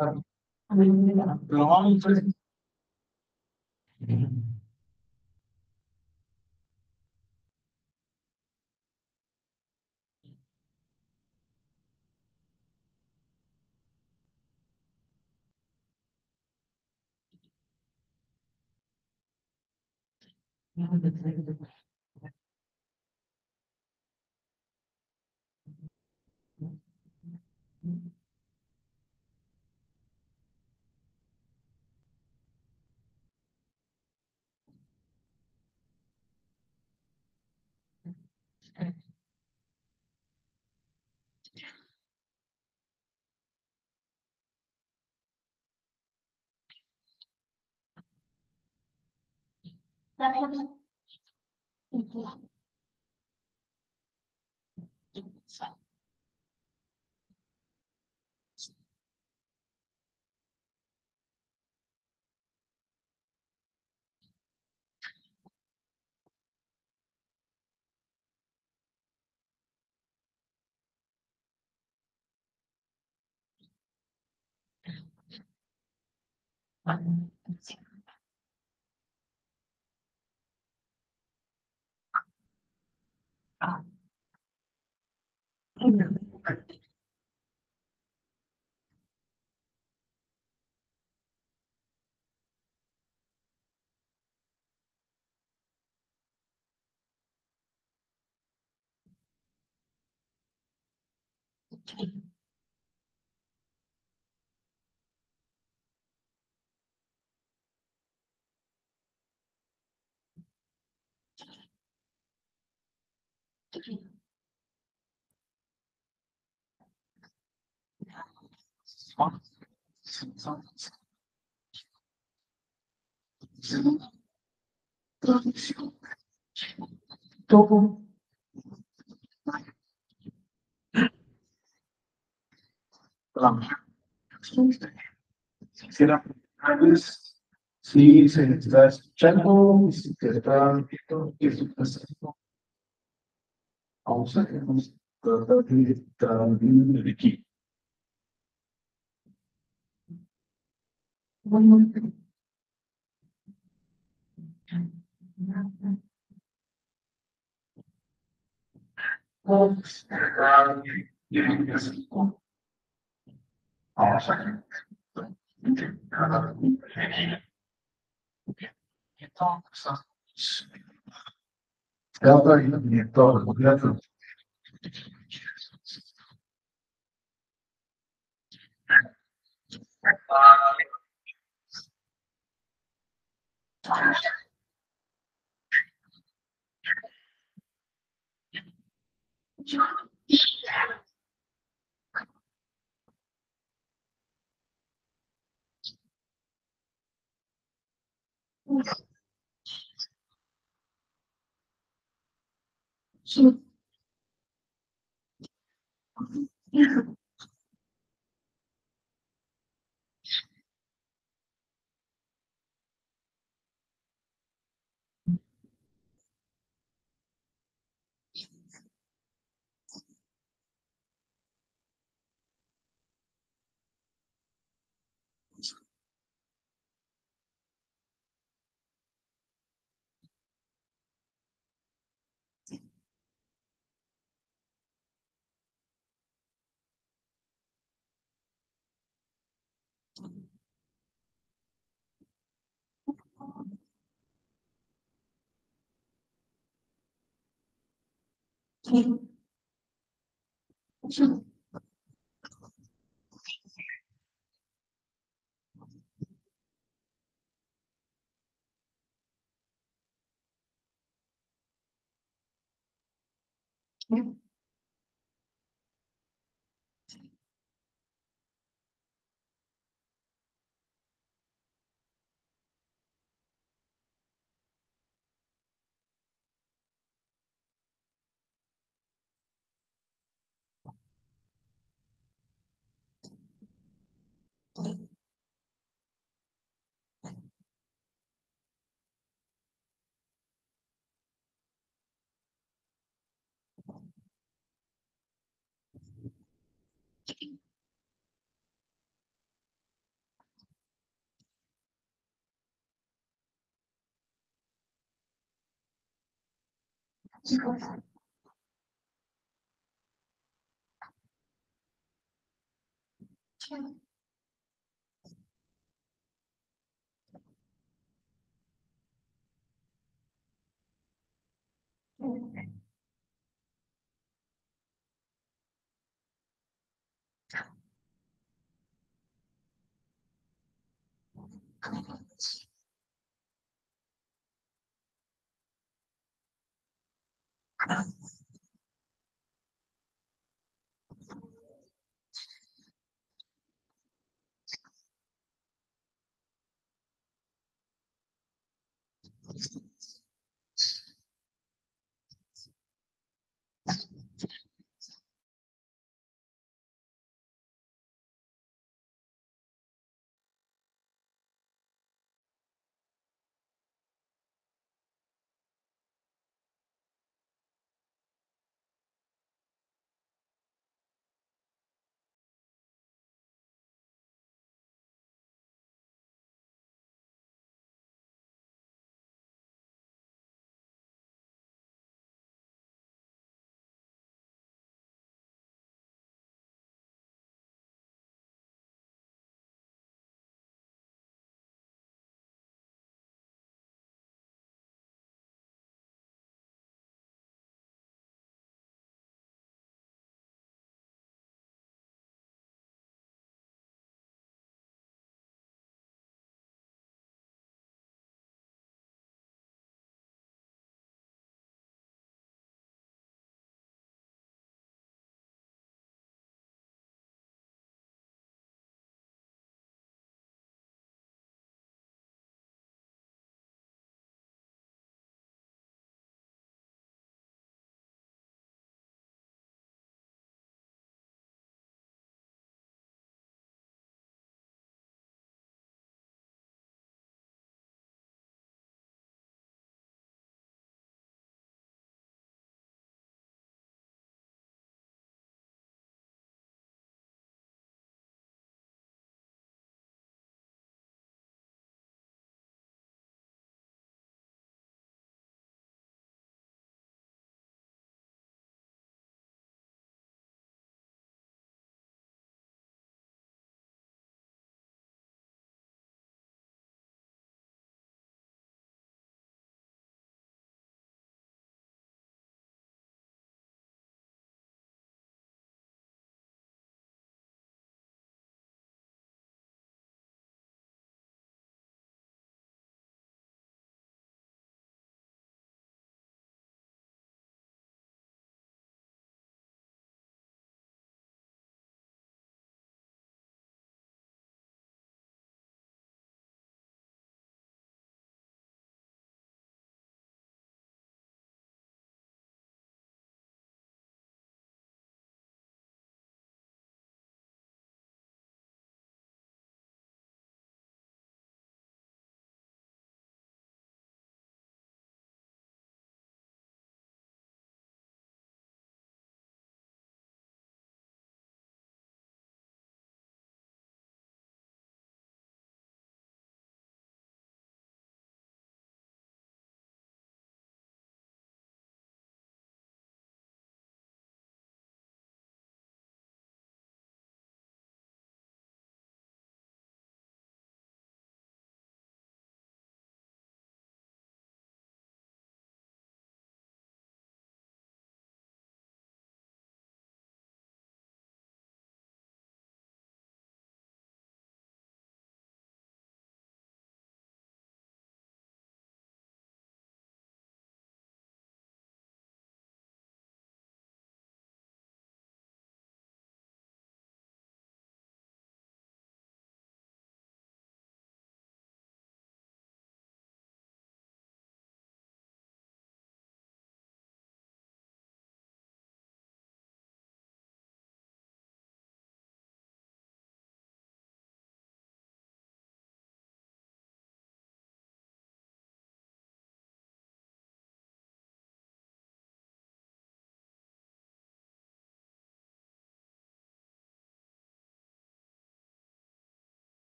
Quisiera preguntarles si se está escuchando, si se está viendo, qué es lo que está haciendo. Vamos a tratar de estar bien de aquí. Vamos a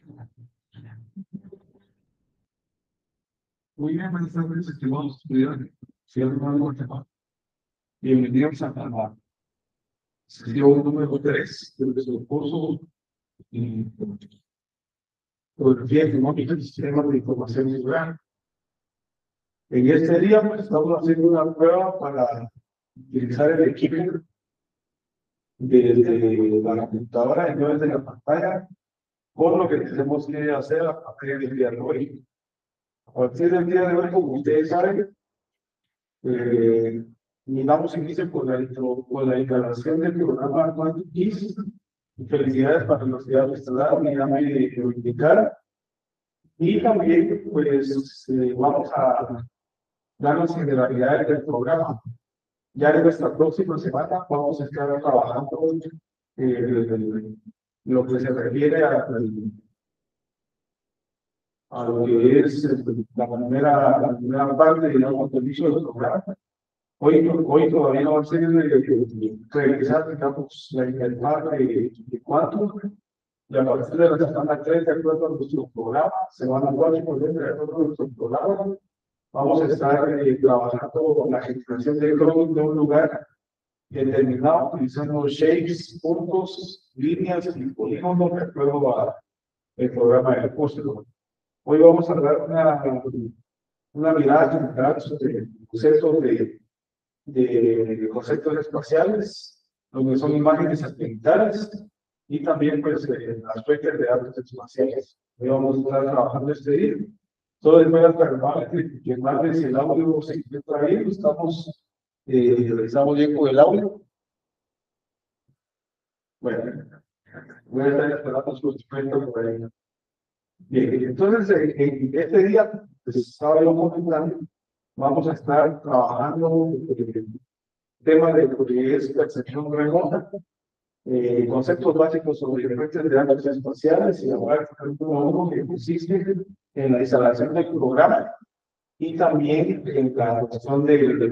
Muy bien, buenas tardes, estimados estudiantes. Bienvenidos a la sesión número 3 de nuestro curso de Geografía Económica y Sistemas de Información Visual. En este día, pues, estamos haciendo una prueba para utilizar el equipo desde la computadora y no desde la pantalla, con lo que tenemos que hacer a partir del día de hoy. A partir del día de hoy, como ustedes saben, y damos inicio con la instalación del programa QuantumKeys. Felicidades para los que ya lo instalaron y ya me indicar. Y también, pues, vamos a dar las generalidades del programa. Ya en nuestra próxima semana vamos a estar trabajando lo que se refiere a lo que es la primera parte, digamos, del inicio del programa. Hoy todavía no va a ser revisar, digamos, la interfaz de cuánto, y a partir de la semana 3, de acuerdo a nuestro programa, semana 4, de acuerdo a nuestro programa, vamos a estar trabajando la generación de código de un lugar determinado, utilizando shapes, puntos, líneas y polígonos de acuerdo al programa del curso. Hoy vamos a dar una mirada general sobre conceptos de conceptos espaciales, lo que son imágenes satelitales y también, pues, las fuentes de datos espaciales. Hoy vamos a estar trabajando este día. Todo es muy alternado, que más de si el audio se encuentra bien, estamos bien con el audio. Bueno, voy a estar esperando su respuesta por ahí. Bien, entonces, en este día, pues, estaba yo comentando, vamos a estar trabajando el tema de lo que es percepción remota, conceptos básicos sobre fuentes de datos espaciales y ahora uno que consiste en la instalación del programa y también en la cuestión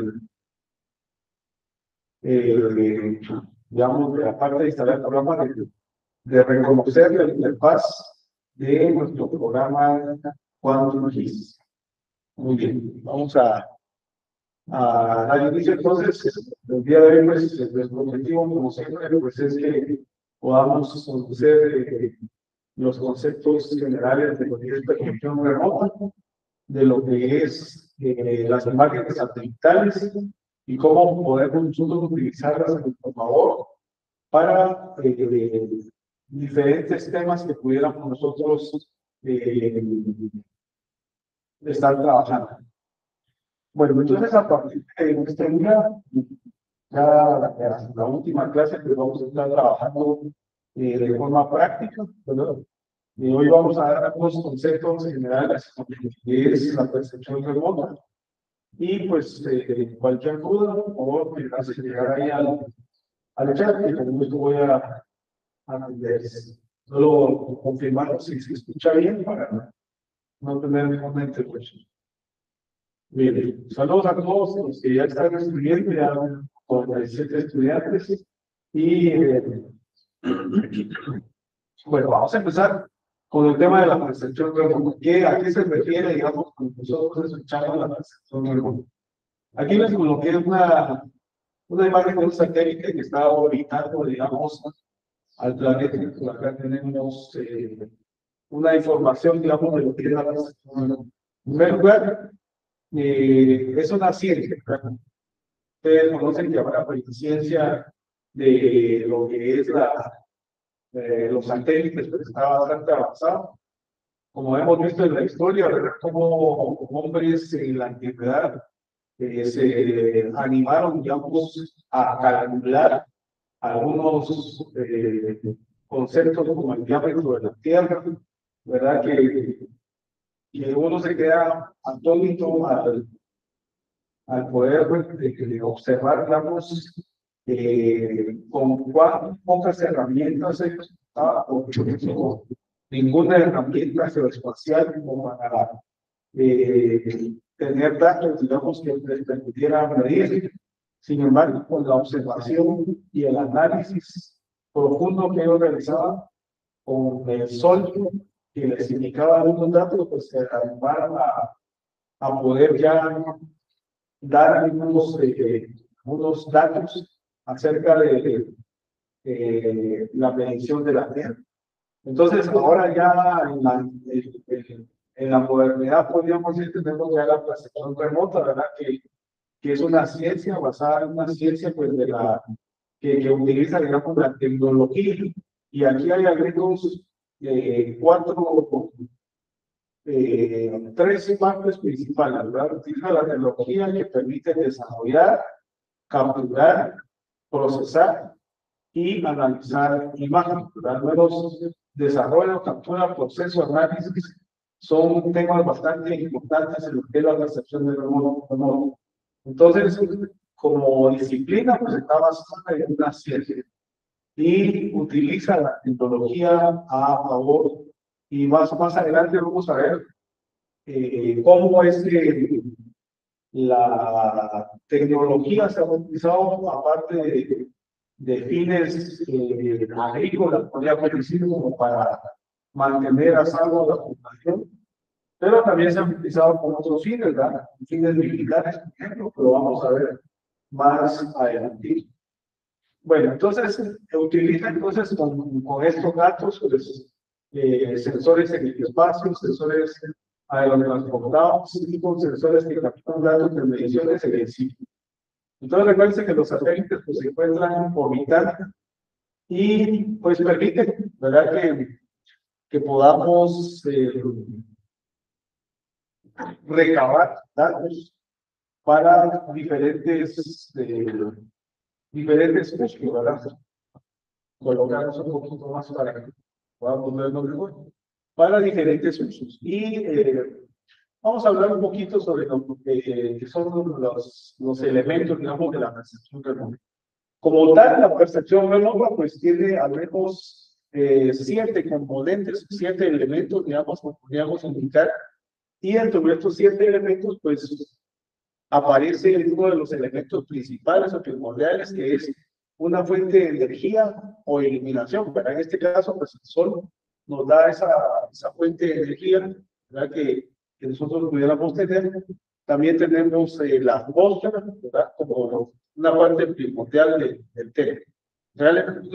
digamos, de la parte de instalar el programa, de reconocer la interfaz de nuestro programa QuantumKeys. Muy bien, vamos a dar inicio. Entonces, el día de hoy, pues, nuestro objetivo, como siempre, pues, es que podamos conocer los conceptos generales de lo que es percepción remota, de lo que es las imágenes satelitales y cómo podemos nosotros utilizarlas a nuestro favor para diferentes temas que pudiéramos nosotros estar trabajando. Bueno, entonces, a partir de este día, ya la última clase, que vamos a estar trabajando de forma práctica, ¿verdad? Y hoy vamos a dar algunos conceptos generales, que es la percepción remota. Y, pues, cualquier duda, por favor, me hace llegar ahí al chat, y con gusto voy a solo confirmar si se escucha bien para no tener ninguna interrupción. Bien, saludos a todos los que ya están estudiando, ya 47 estudiantes. Y bueno, vamos a empezar con el tema de la percepción remota. ¿A qué se refiere, digamos, cuando nosotros escuchamos la percepción remota? Aquí les coloqué una imagen de un satélite que está orbitando, digamos, al planeta. Acá tenemos una información, digamos, de lo que es la percepción remota. En primer lugar, es una ciencia. Ustedes conocen que habrá ciencia de lo que es los satélites, pero está bastante avanzado. Como hemos visto en la historia, ¿verdad? Como hombres en la antigüedad se animaron, digamos, a calcular algunos conceptos como el diámetro de la Tierra, ¿verdad? Que uno se queda atónito al poder observar, digamos, con cuán pocas herramientas se usaba, o ninguna herramienta geoespacial como para tener datos, digamos, que les permitieran medir. Sin embargo, con la observación y el análisis profundo que ellos realizaban con el Sol, que les indicaba algunos datos, pues se animaron a poder ya dar algunos datos acerca de la medición de la tierra. Entonces, ahora ya en la modernidad podríamos decir, tenemos ya la percepción remota, ¿verdad? Que es una ciencia basada en una ciencia pues, que utiliza, digamos, la tecnología. Y aquí hay algunos tres partes principales, ¿verdad? Utiliza la tecnología que permite desarrollar, capturar, procesar y analizar imágenes, ¿verdad? Nuevos desarrollo, captura, proceso, análisis son temas bastante importantes en lo que es la percepción del mundo. Entonces, como disciplina, pues está basada en una ciencia y utiliza la tecnología a favor. Y más adelante vamos a ver cómo es que la tecnología se ha utilizado aparte de fines agrícolas, podríamos decir, como para mantener a salvo la población, pero también se ha utilizado con otros fines, ¿verdad? Fines militares, por ejemplo, que lo vamos a ver más adelante. Bueno, entonces utiliza entonces con estos datos, pues, sensores en el espacio, sensores aerotransportados y con sensores que capturan datos de mediciones en el sitio. Entonces recuerden que los satélites pues, se encuentran orbitando y pues permiten, ¿verdad? Que podamos recabar datos para diferentes usos, ¿verdad? Colocamos un poquito más para que podamos verlo mejor, para diferentes usos. Y vamos a hablar un poquito sobre lo que son los elementos, digamos, de la percepción remota. Como tal, la percepción remota, pues tiene al menos 7 componentes, 7 elementos, digamos, que podríamos indicar. Y dentro de estos 7 elementos, pues aparece uno de los elementos principales o primordiales, que es una fuente de energía o iluminación. ¿Verdad? En este caso, pues el sol nos da esa fuente de energía, ¿verdad? Que nosotros pudiéramos tener. También tenemos la atmósfera, ¿verdad? Como una parte primordial del tema. Realmente,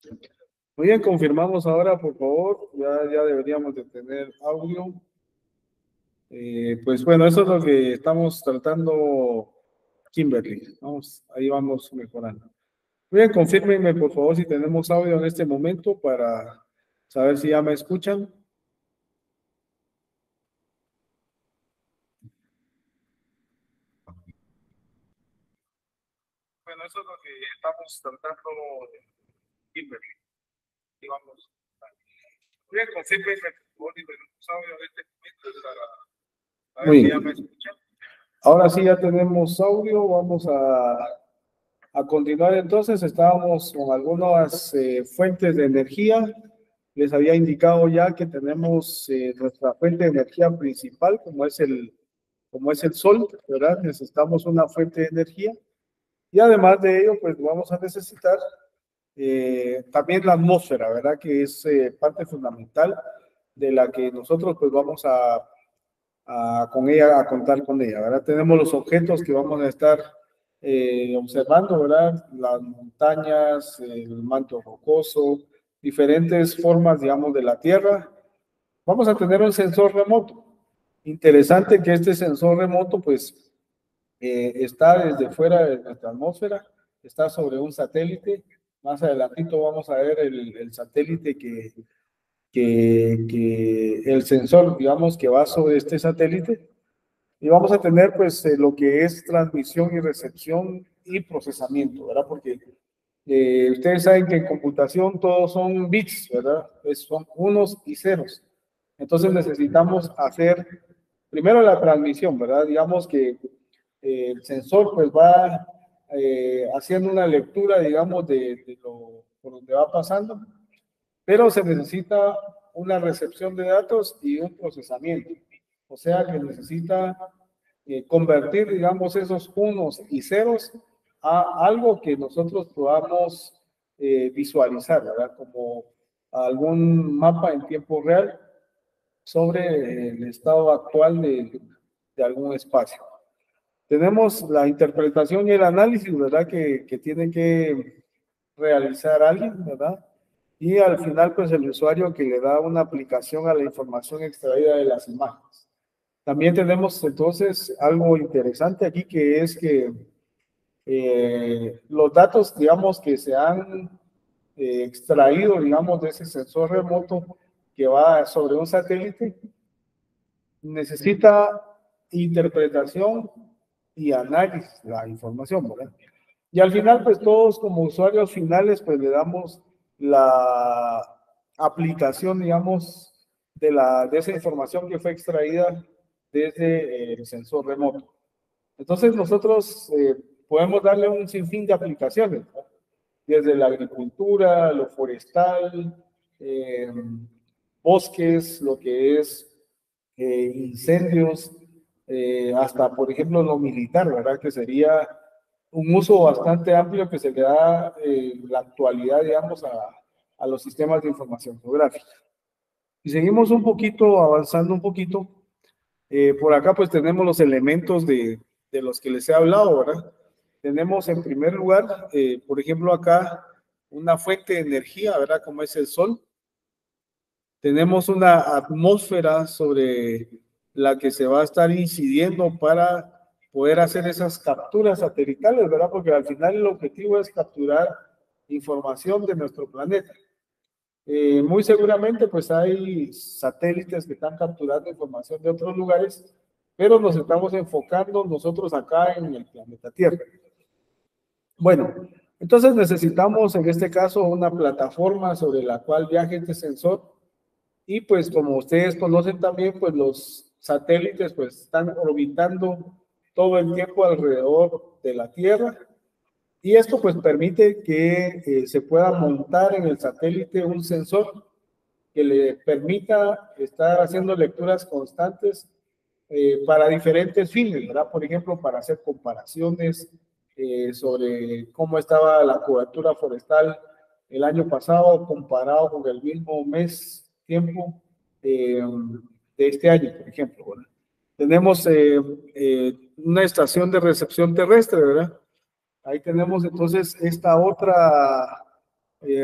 Muy bien, confirmamos ahora, por favor. Ya deberíamos de tener audio. Pues bueno, eso es lo que estamos tratando, Kimberly. Vamos, ahí vamos mejorando. Muy bien, confírmenme, por favor, si tenemos audio en este momento para saber si ya me escuchan. Bueno, eso es lo que estamos tratando, Kimberly. Ahí vamos. Muy bien, confírmenme, por favor, si tenemos audio en este momento para ver si ya me escuchan. Ahora sí ya tenemos audio, vamos a continuar entonces. Estábamos con algunas fuentes de energía. Les había indicado ya que tenemos nuestra fuente de energía principal, como es el sol, ¿verdad? Necesitamos una fuente de energía. Y además de ello, pues vamos a necesitar también la atmósfera, ¿verdad? Que es parte fundamental de la que nosotros pues vamos con ella, a contar con ella, ¿verdad? Tenemos los objetos que vamos a estar observando, ¿verdad? Las montañas, el manto rocoso, diferentes formas, digamos, de la Tierra. Vamos a tener un sensor remoto. Interesante que este sensor remoto, pues, está desde fuera de nuestra atmósfera, está sobre un satélite. Más adelantito vamos a ver el satélite el sensor, digamos, que va sobre este satélite. Y vamos a tener, pues, lo que es transmisión y recepción y procesamiento, ¿verdad? Porque ustedes saben que en computación todos son bits, ¿verdad? Son unos y ceros. Entonces necesitamos hacer primero la transmisión, ¿verdad? Digamos que el sensor pues va haciendo una lectura, digamos, de lo por donde va pasando, pero se necesita una recepción de datos y un procesamiento. O sea que necesita convertir, digamos, esos unos y ceros a algo que nosotros podamos visualizar, ¿verdad? Como algún mapa en tiempo real sobre el estado actual de algún espacio. Tenemos la interpretación y el análisis, ¿verdad? Que tiene que realizar alguien, ¿verdad? Y al final, pues el usuario que le da una aplicación a la información extraída de las imágenes. También tenemos entonces algo interesante aquí, que es que los datos, digamos, que se han extraído, digamos, de ese sensor remoto que va sobre un satélite, necesita interpretación y análisis la información, ¿verdad? Y al final, pues todos como usuarios finales, pues le damos la aplicación, digamos, de esa información que fue extraída desde el sensor remoto. Entonces nosotros podemos darle un sinfín de aplicaciones, ¿no? Desde la agricultura, lo forestal, bosques, lo que es incendios, hasta, por ejemplo, lo militar, ¿verdad? Que sería un uso bastante amplio que se le da en la actualidad, digamos, a los sistemas de información geográfica. Y seguimos un poquito, avanzando un poquito. Por acá, pues, tenemos los elementos de los que les he hablado, ¿verdad? Tenemos, en primer lugar, por ejemplo, acá, una fuente de energía, ¿verdad? Como es el sol. Tenemos una atmósfera sobre la que se va a estar incidiendo para poder hacer esas capturas satelitales, ¿verdad? Porque al final el objetivo es capturar información de nuestro planeta. Muy seguramente pues hay satélites que están capturando información de otros lugares, pero nos estamos enfocando nosotros acá en el planeta Tierra. Bueno, entonces necesitamos en este caso una plataforma sobre la cual viaje este sensor. Y pues como ustedes conocen también, pues los satélites pues están orbitando todo el tiempo alrededor de la Tierra. Y esto pues permite que se pueda montar en el satélite un sensor que le permita estar haciendo lecturas constantes para diferentes fines, ¿verdad? Por ejemplo, para hacer comparaciones sobre cómo estaba la cobertura forestal el año pasado comparado con el mismo tiempo de este año, por ejemplo, ¿verdad? Tenemos una estación de recepción terrestre, ¿verdad? Ahí tenemos entonces esta otra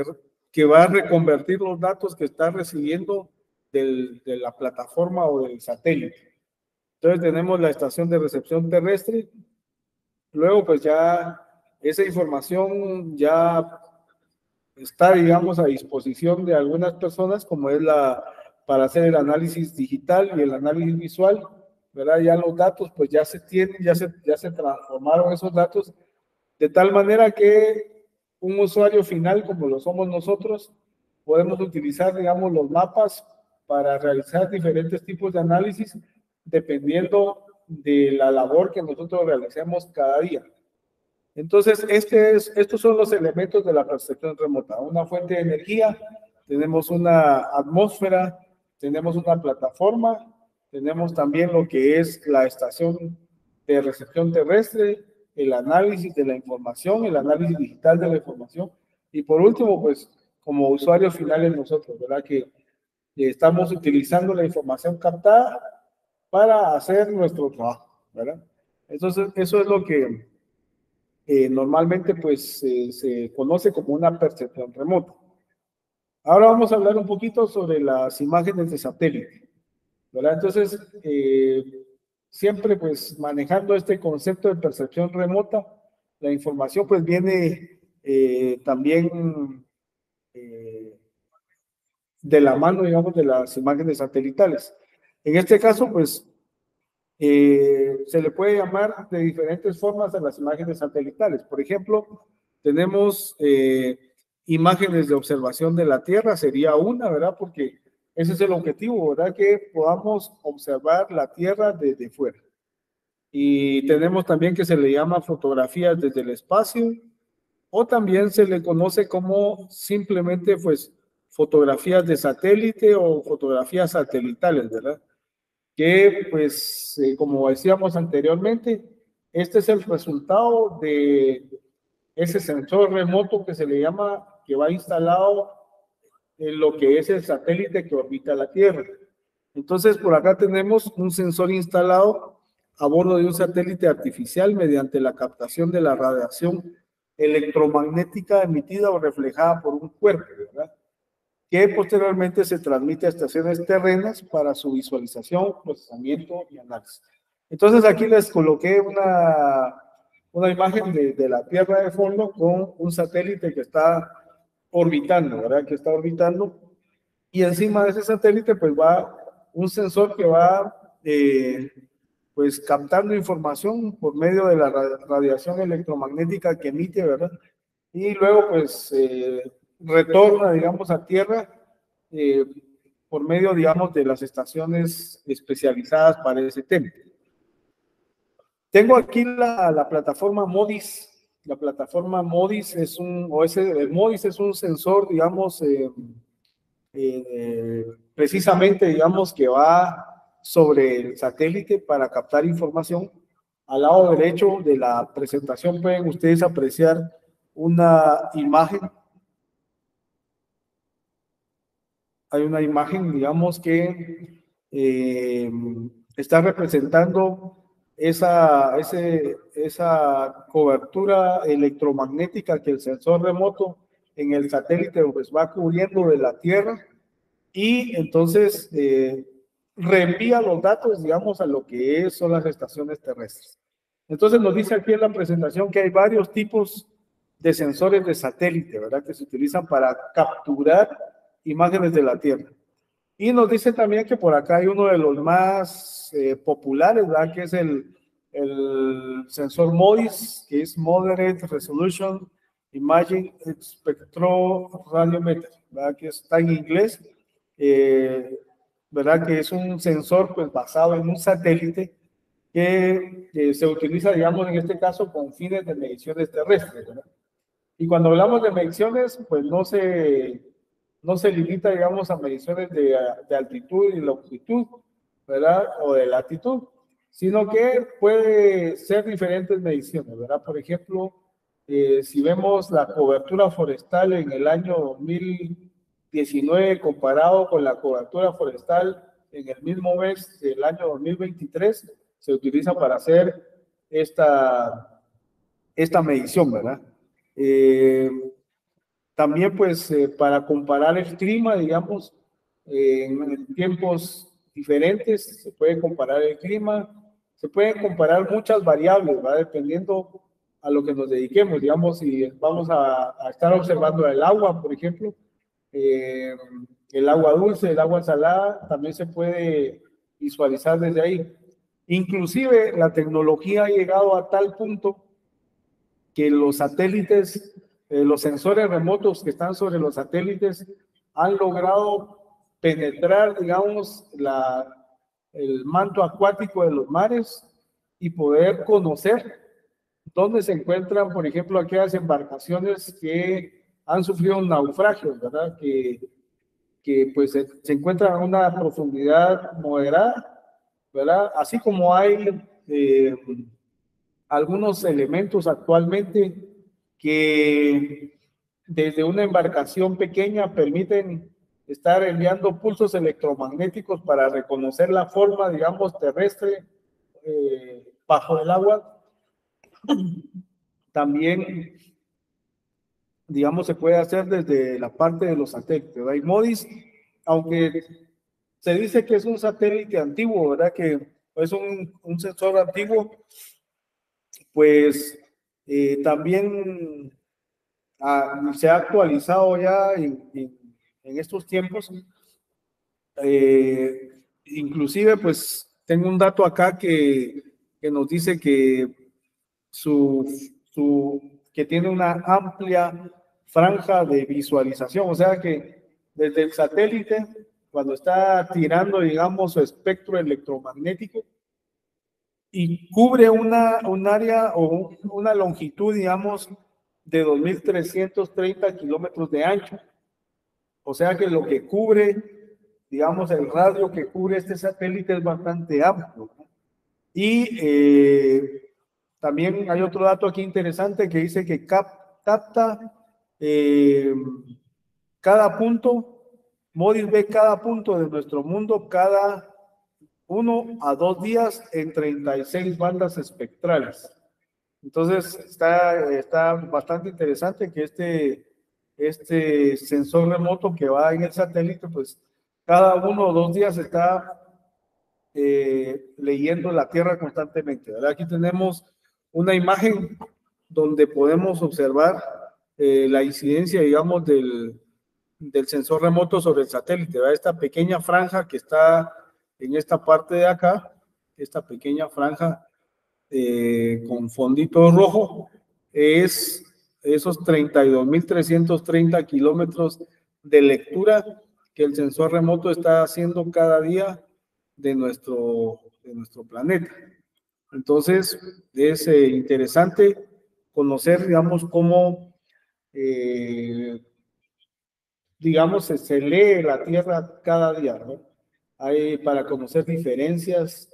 que va a reconvertir los datos que está recibiendo de la plataforma o del satélite. Entonces tenemos la estación de recepción terrestre, luego pues ya esa información ya está, digamos, a disposición de algunas personas, como es para hacer el análisis digital y el análisis visual, ¿verdad? Ya los datos pues ya se tienen, ya se transformaron esos datos, de tal manera que un usuario final, como lo somos nosotros, podemos utilizar, digamos, los mapas para realizar diferentes tipos de análisis, dependiendo de la labor que nosotros realicemos cada día. Entonces, estos son los elementos de la percepción remota. Una fuente de energía, tenemos una atmósfera, tenemos una plataforma, tenemos también lo que es la estación de recepción terrestre, el análisis de la información, el análisis digital de la información, y por último, pues, como usuarios finales nosotros, ¿verdad? Que estamos utilizando la información captada para hacer nuestro trabajo, ¿verdad? Entonces, eso es lo que normalmente pues se conoce como una percepción remota. Ahora vamos a hablar un poquito sobre las imágenes de satélite, ¿verdad? Entonces, siempre pues manejando este concepto de percepción remota, la información pues viene también de la mano, digamos, de las imágenes satelitales. En este caso, pues, se le puede llamar de diferentes formas a las imágenes satelitales. Por ejemplo, tenemos imágenes de observación de la Tierra, sería una, ¿verdad? Porque ese es el objetivo, ¿verdad? Que podamos observar la Tierra desde fuera. Y tenemos también que se le llama fotografías desde el espacio, o también se le conoce como simplemente, pues, fotografías de satélite o fotografías satelitales, ¿verdad? Que pues como decíamos anteriormente, este es el resultado de ese sensor remoto que se le llama, que va instalado en lo que es el satélite que orbita la Tierra. Entonces, por acá tenemos un sensor instalado a bordo de un satélite artificial mediante la captación de la radiación electromagnética emitida o reflejada por un cuerpo, ¿verdad? Que posteriormente se transmite a estaciones terrenas para su visualización, procesamiento y análisis. Entonces aquí les coloqué una imagen de la Tierra de fondo con un satélite que está orbitando, ¿verdad? Que está orbitando, y encima de ese satélite pues va un sensor que va pues captando información por medio de la radiación electromagnética que emite, ¿verdad? Y luego pues retorna, digamos, a tierra eh, por medio, digamos, de las estaciones especializadas para ese tema. Tengo aquí la plataforma MODIS. La plataforma MODIS es el MODIS es un sensor, digamos, precisamente, digamos, que va sobre el satélite para captar información. Al lado derecho de la presentación pueden ustedes apreciar una imagen. Hay una imagen, digamos, que está representando esa cobertura electromagnética que el sensor remoto en el satélite pues va cubriendo de la Tierra, y entonces reenvía los datos, digamos, a lo que son las estaciones terrestres. Entonces nos dice aquí en la presentación que hay varios tipos de sensores de satélite, ¿verdad? Que se utilizan para capturar imágenes de la Tierra. Y nos dice también que por acá hay uno de los más populares, ¿verdad? Que es el sensor MODIS, que es Moderate Resolution Imaging Spectrophotometer, ¿verdad? Que está en inglés, ¿verdad? Que es un sensor pues basado en un satélite que se utiliza, digamos, en este caso con fines de mediciones terrestres, ¿verdad? Y cuando hablamos de mediciones, pues no se limita, digamos, a mediciones de altitud y longitud, ¿verdad? O de latitud, sino que puede ser diferentes mediciones, ¿verdad? Por ejemplo, si vemos la cobertura forestal en el año 2019 comparado con la cobertura forestal en el mismo mes del año 2023, se utiliza para hacer esta medición, ¿verdad? También, pues, para comparar el clima, digamos, en tiempos diferentes, se puede comparar el clima, se pueden comparar muchas variables, ¿va? Dependiendo a lo que nos dediquemos, digamos, si vamos a estar observando el agua, por ejemplo, el agua dulce, el agua salada, también se puede visualizar desde ahí. Inclusive la tecnología ha llegado a tal punto que los satélites, los sensores remotos que están sobre los satélites han logrado penetrar, digamos, el manto acuático de los mares y poder conocer dónde se encuentran, por ejemplo, aquellas embarcaciones que han sufrido naufragios, ¿verdad? Que pues se encuentran a una profundidad moderada, ¿verdad? Así como hay algunos elementos actualmente que desde una embarcación pequeña permiten estar enviando pulsos electromagnéticos para reconocer la forma, digamos, terrestre bajo el agua. También, digamos, se puede hacer desde la parte de los satélites. Hay MODIS, aunque se dice que es un satélite antiguo, ¿verdad? Que es un sensor antiguo, pues también se ha actualizado ya en estos tiempos. Inclusive, pues tengo un dato acá que nos dice que que tiene una amplia franja de visualización, o sea que desde el satélite, cuando está tirando, digamos, su espectro electromagnético, y cubre un área o una longitud, digamos, de 2.330 kilómetros de ancho. O sea que lo que cubre, digamos, el radio que cubre este satélite es bastante amplio, ¿no? Y también hay otro dato aquí interesante que dice que capta cada punto, MODIS ve cada punto de nuestro mundo cada 1 a 2 días en 36 bandas espectrales. Entonces está bastante interesante que este sensor remoto que va en el satélite, pues cada 1 o 2 días está leyendo la Tierra constantemente, ¿verdad? Aquí tenemos una imagen donde podemos observar la incidencia, digamos, del sensor remoto sobre el satélite, ¿verdad? Esta pequeña franja que está en esta parte de acá, esta pequeña franja con fondito rojo, es esos 32.330 kilómetros de lectura que el sensor remoto está haciendo cada día de nuestro planeta. Entonces, es interesante conocer, digamos, cómo, digamos, se lee la Tierra cada día, ¿no? Hay para conocer diferencias,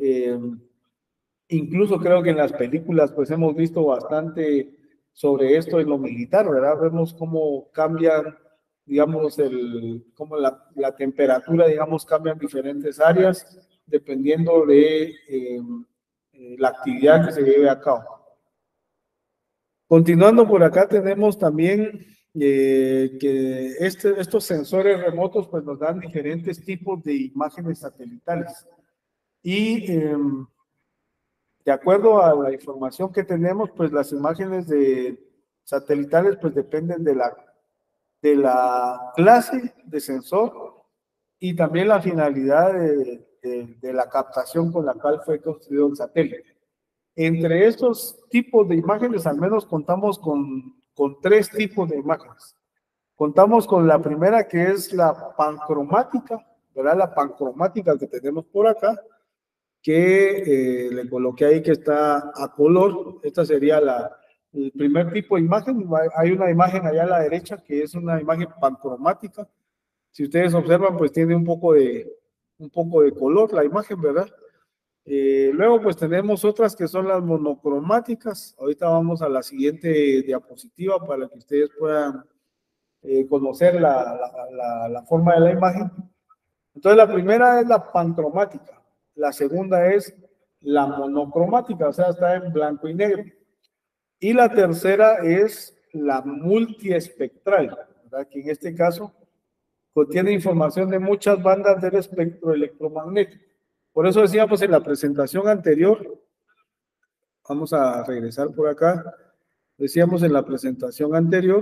incluso creo que en las películas, pues hemos visto bastante sobre esto en lo militar, ¿verdad? Vemos cómo cambian, digamos, cómo la temperatura, digamos, cambia en diferentes áreas dependiendo de la actividad que se lleve a cabo. Continuando por acá tenemos también que estos sensores remotos pues nos dan diferentes tipos de imágenes satelitales y de acuerdo a la información que tenemos, pues las imágenes satelitales pues dependen de la clase de sensor y también la finalidad de la captación con la cual fue construido el satélite. Entre estos tipos de imágenes, al menos contamos con 3 tipos de imágenes. Contamos con la primera, que es la pancromática, ¿verdad? La pancromática que tenemos por acá, que le coloqué ahí que está a color. Esta sería el primer tipo de imagen. Hay una imagen allá a la derecha que es una imagen pancromática. Si ustedes observan, pues tiene un poco de color la imagen, ¿verdad? Luego pues tenemos otras que son las monocromáticas. Ahorita vamos a la siguiente diapositiva para que ustedes puedan conocer la forma de la imagen. Entonces la primera es la pancromática, la segunda es la monocromática, o sea, está en blanco y negro. Y la tercera es la multiespectral, ¿verdad? Que en este caso contiene información de muchas bandas del espectro electromagnético. Por eso decíamos en la presentación anterior, vamos a regresar por acá, decíamos en la presentación anterior,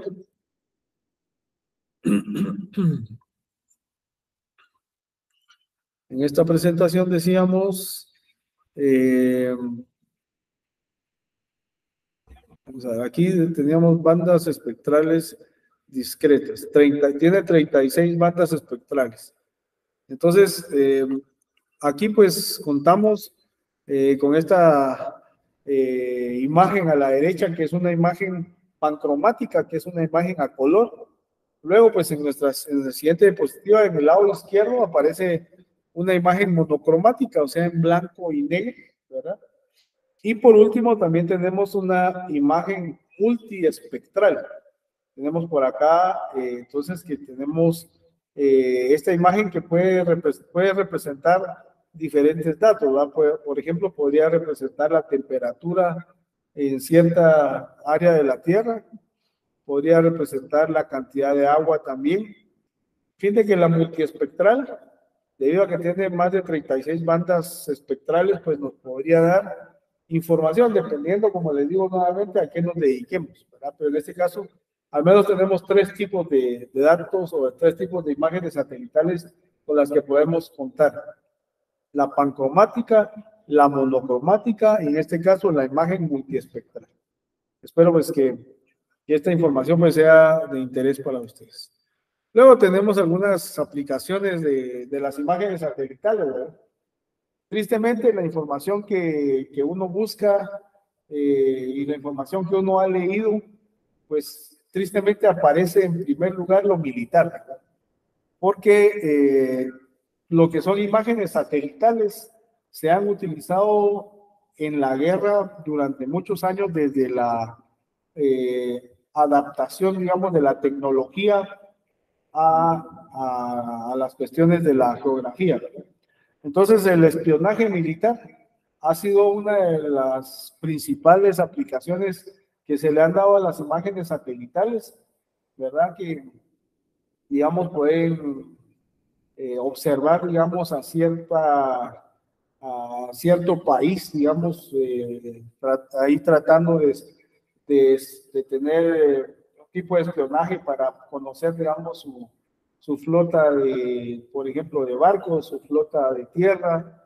en esta presentación decíamos, vamos a ver, aquí teníamos bandas espectrales discretas, tiene 36 bandas espectrales. Entonces, aquí pues contamos con esta imagen a la derecha, que es una imagen pancromática, que es una imagen a color. Luego, pues en el siguiente diapositiva, en el lado izquierdo, aparece una imagen monocromática, o sea, en blanco y negro, ¿verdad? Y por último, también tenemos una imagen multiespectral. Tenemos por acá, entonces, que tenemos esta imagen que puede representar diferentes datos, ¿verdad? Por ejemplo, podría representar la temperatura en cierta área de la Tierra, podría representar la cantidad de agua también. Fíjate que la multiespectral, debido a que tiene más de 36 bandas espectrales, pues nos podría dar información, dependiendo, como les digo nuevamente, a qué nos dediquemos, ¿verdad? Pero en este caso, al menos tenemos tres tipos de datos o tres tipos de imágenes satelitales con las que podemos contar. La pancromática, la monocromática y en este caso la imagen multiespectral. Espero pues que esta información pues sea de interés para ustedes. Luego tenemos algunas aplicaciones de las imágenes satelitales, ¿verdad? Tristemente, la información que uno busca y la información que uno ha leído, pues tristemente aparece en primer lugar lo militar, ¿verdad? Porque lo que son imágenes satelitales se han utilizado en la guerra durante muchos años desde la adaptación, digamos, de la tecnología a las cuestiones de la geografía. Entonces, el espionaje militar ha sido una de las principales aplicaciones que se le han dado a las imágenes satelitales, ¿verdad? Que, digamos, pueden observar, digamos, a cierto país, digamos, ahí tratando de tener un tipo de espionaje para conocer, digamos, su flota de, por ejemplo, de barcos, su flota de tierra,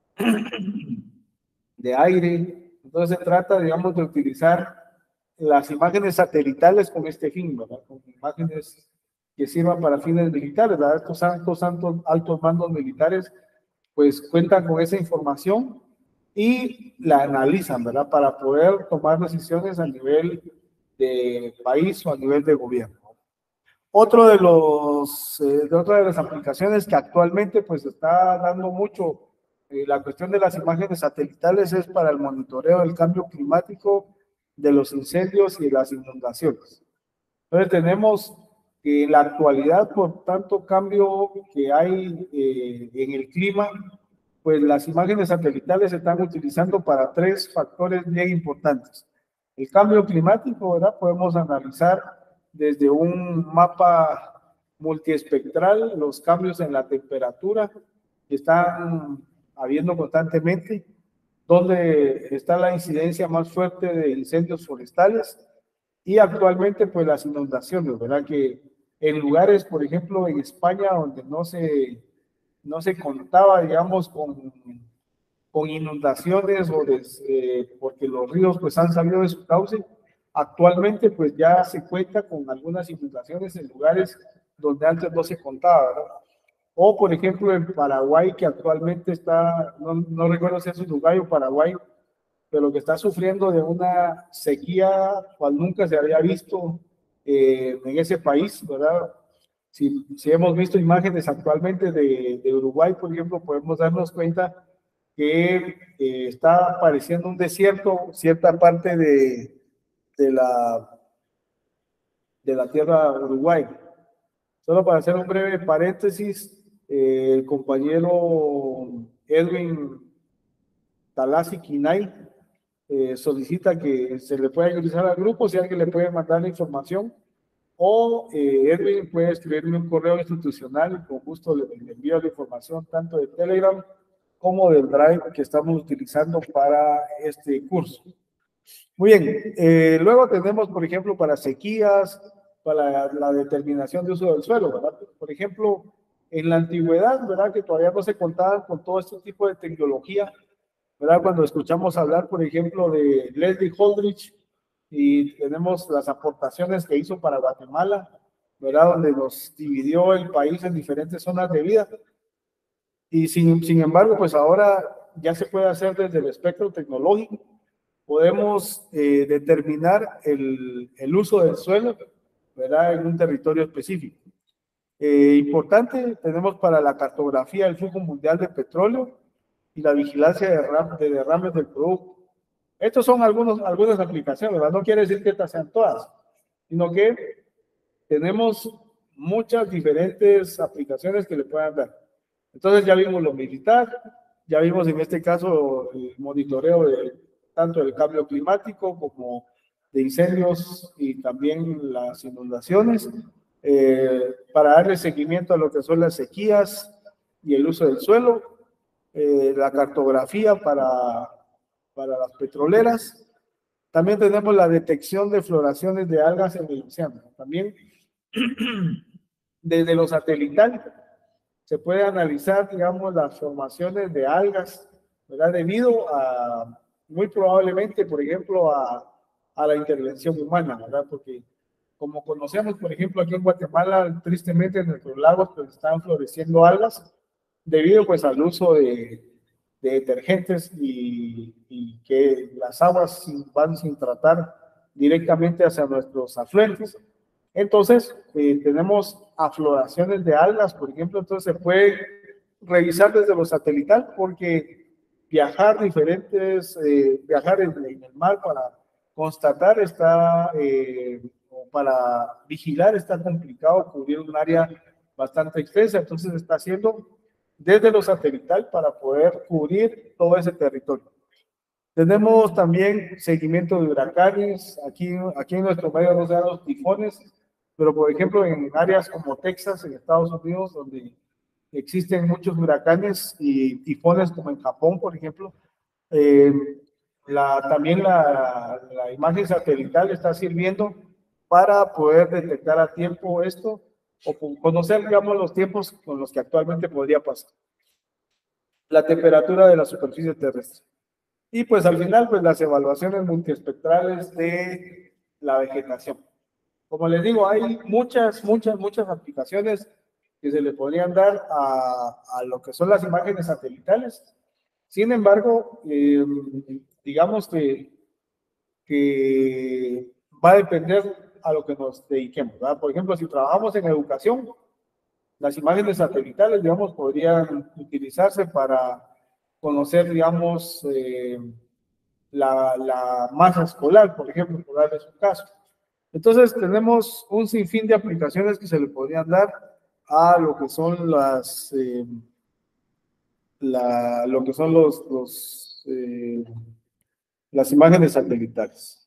de aire. Entonces se trata, digamos, de utilizar las imágenes satelitales con este fin, ¿verdad? Con imágenes que sirvan para fines militares, ¿verdad? Estos altos mandos militares pues cuentan con esa información y la analizan, ¿verdad? Para poder tomar decisiones a nivel de país o a nivel de gobierno. Otra de las aplicaciones que actualmente pues está dando mucho la cuestión de las imágenes satelitales es para el monitoreo del cambio climático, de los incendios y las inundaciones. Entonces tenemos que en la actualidad, por tanto cambio que hay en el clima, pues las imágenes satelitales se están utilizando para tres factores bien importantes. El cambio climático, ¿verdad? Podemos analizar desde un mapa multiespectral los cambios en la temperatura que están habiendo constantemente, donde está la incidencia más fuerte de incendios forestales y actualmente pues las inundaciones, ¿verdad? Que en lugares, por ejemplo, en España, donde no se contaba, digamos, con inundaciones o porque los ríos pues han salido de su cauce, actualmente pues ya se cuenta con algunas inundaciones en lugares donde antes no se contaba, ¿verdad? O por ejemplo en Paraguay, que actualmente está, no recuerdo si es Uruguay o Paraguay, pero que está sufriendo de una sequía cual nunca se había visto en ese país, ¿verdad? Si hemos visto imágenes actualmente de Uruguay, por ejemplo, podemos darnos cuenta que está apareciendo un desierto, cierta parte de la tierra Uruguay. Solo para hacer un breve paréntesis, el compañero Edwin Talasi Quinay solicita que se le pueda ingresar al grupo, si alguien le puede mandar la información, o Edwin puede escribirme un correo institucional y con gusto le envío la información tanto de Telegram como del Drive que estamos utilizando para este curso. Muy bien, luego tenemos, por ejemplo, para sequías, para la determinación de uso del suelo, ¿verdad? Por ejemplo, en la antigüedad, ¿verdad? Que todavía no se contaban con todo este tipo de tecnología, ¿verdad? Cuando escuchamos hablar, por ejemplo, de Leslie Holdridge y tenemos las aportaciones que hizo para Guatemala, ¿verdad? Donde nos dividió el país en diferentes zonas de vida. Y sin embargo, pues ahora ya se puede hacer desde el espectro tecnológico. Podemos determinar el uso del suelo, ¿verdad? En un territorio específico. Importante, tenemos para la cartografía el flujo mundial de petróleo y la vigilancia de derrames del producto. Estos son algunas aplicaciones, ¿verdad? No quiere decir que estas sean todas, sino que tenemos muchas diferentes aplicaciones que le puedan dar. Entonces ya vimos lo militar, ya vimos en este caso el monitoreo tanto del cambio climático como de incendios y también las inundaciones, para darle seguimiento a lo que son las sequías y el uso del suelo, la cartografía para las petroleras. También tenemos la detección de floraciones de algas en el océano. También desde lo satelital se puede analizar, digamos, las formaciones de algas, ¿verdad? Debido a, muy probablemente, por ejemplo, a la intervención humana, ¿verdad? Porque como conocemos, por ejemplo, aquí en Guatemala, tristemente en nuestros lagos pues están floreciendo algas debido pues al uso de detergentes y que las aguas van sin tratar directamente hacia nuestros afluentes. Entonces, tenemos afloraciones de algas, por ejemplo, entonces se puede revisar desde lo satelital porque viajar viajar en el mar para constatar o para vigilar está complicado, cubrir un área bastante extensa, entonces está haciendo desde lo satelital para poder cubrir todo ese territorio. Tenemos también seguimiento de huracanes, aquí en nuestro medio no se dan los tifones, pero por ejemplo en áreas como Texas, en Estados Unidos, donde existen muchos huracanes y tifones como en Japón, por ejemplo, eh, también la imagen satelital está sirviendo para poder detectar a tiempo esto o conocer, digamos, los tiempos con los que actualmente podría pasar. La temperatura de la superficie terrestre. Y pues al final, pues las evaluaciones multiespectrales de la vegetación. Como les digo, hay muchas aplicaciones que se le podrían dar a lo que son las imágenes satelitales. Sin embargo, digamos que va a depender a lo que nos dediquemos, ¿verdad? Por ejemplo, si trabajamos en educación, las imágenes satelitales, digamos, podrían utilizarse para conocer, digamos, la masa escolar, por ejemplo, por darles un caso. Entonces, tenemos un sinfín de aplicaciones que se le podrían dar a lo que son las imágenes satelitales.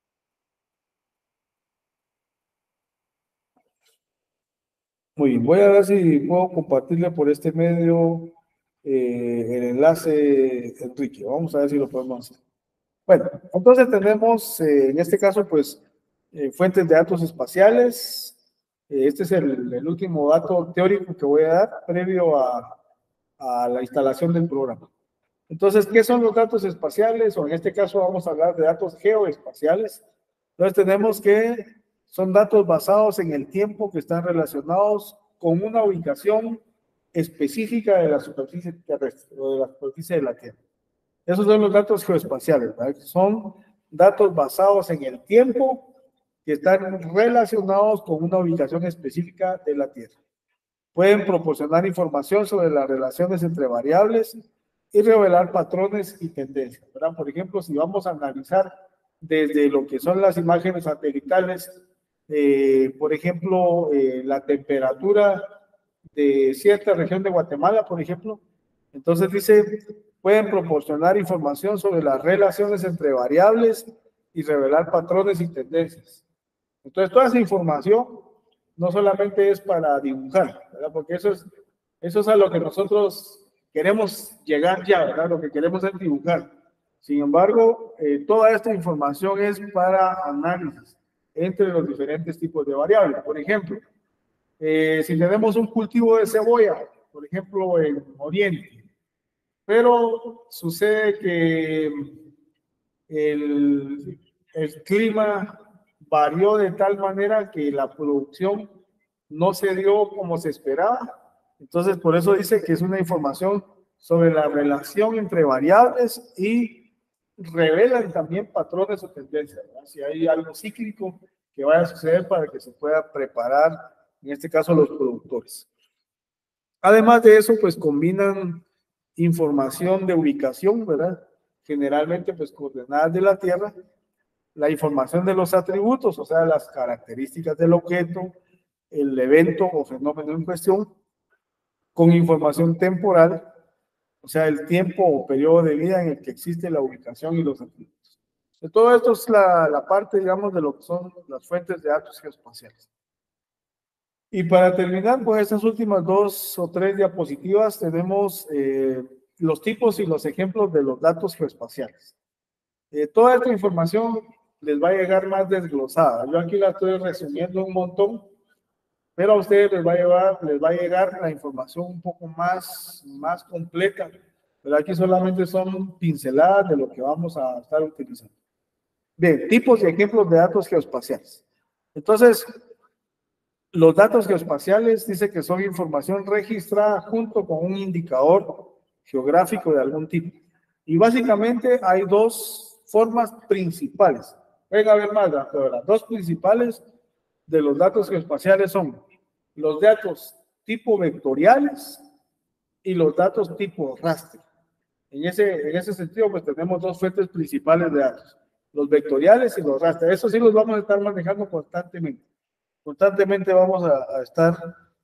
Muy bien, voy a ver si puedo compartirle por este medio el enlace, Enrique. Vamos a ver si lo podemos hacer. Bueno, entonces tenemos en este caso, pues, fuentes de datos espaciales. Este es el último dato teórico que voy a dar previo a la instalación del programa. Entonces, ¿qué son los datos espaciales? O en este caso vamos a hablar de datos geoespaciales. Entonces tenemos que son datos basados en el tiempo que están relacionados con una ubicación específica de la superficie terrestre o de la superficie de la Tierra. Esos son los datos geoespaciales, ¿verdad? Son datos basados en el tiempo que están relacionados con una ubicación específica de la Tierra. Pueden proporcionar información sobre las relaciones entre variables y revelar patrones y tendencias, ¿verdad? Por ejemplo, si vamos a analizar desde lo que son las imágenes satelitales, por ejemplo, la temperatura de cierta región de Guatemala, por ejemplo, entonces dice pueden proporcionar información sobre las relaciones entre variables y revelar patrones y tendencias. Entonces, toda esa información no solamente es para dibujar, ¿verdad? Porque eso es a lo que nosotros queremos llegar ya, ¿verdad? Lo que queremos es dibujar. Sin embargo, toda esta información es para análisis entre los diferentes tipos de variables. Por ejemplo, si tenemos un cultivo de cebolla, por ejemplo, en Oriente, pero sucede que el clima varió de tal manera que la producción no se dio como se esperaba. Entonces, por eso dice que es una información sobre la relación entre variables y revelan también patrones o tendencias, ¿verdad? Si hay algo cíclico que vaya a suceder para que se pueda preparar, en este caso, los productores. Además de eso, pues combinan información de ubicación, ¿verdad? Generalmente, pues coordenadas de la Tierra, la información de los atributos, o sea, las características del objeto, el evento o fenómeno en cuestión, con información temporal, o sea, el tiempo o periodo de vida en el que existe la ubicación y los atributos. De todo esto es la parte, digamos, de lo que son las fuentes de datos geoespaciales. Y para terminar, pues estas últimas 2 o 3 diapositivas tenemos los tipos y los ejemplos de los datos geoespaciales. Toda esta información les va a llegar más desglosada. Yo aquí la estoy resumiendo un montón, pero a ustedes les va a llegar la información un poco más completa. Pero aquí solamente son pinceladas de lo que vamos a estar utilizando. Bien, tipos y ejemplos de datos geoespaciales. Entonces, los datos geoespaciales dice que son información registrada junto con un indicador geográfico de algún tipo. Y básicamente hay 2 formas principales. Venga a ver más, las 2 principales de los datos geoespaciales son los datos tipo vectoriales y los datos tipo raster. En ese sentido, pues tenemos 2 fuentes principales de datos, los vectoriales y los raster. Eso sí los vamos a estar manejando constantemente. Constantemente vamos a estar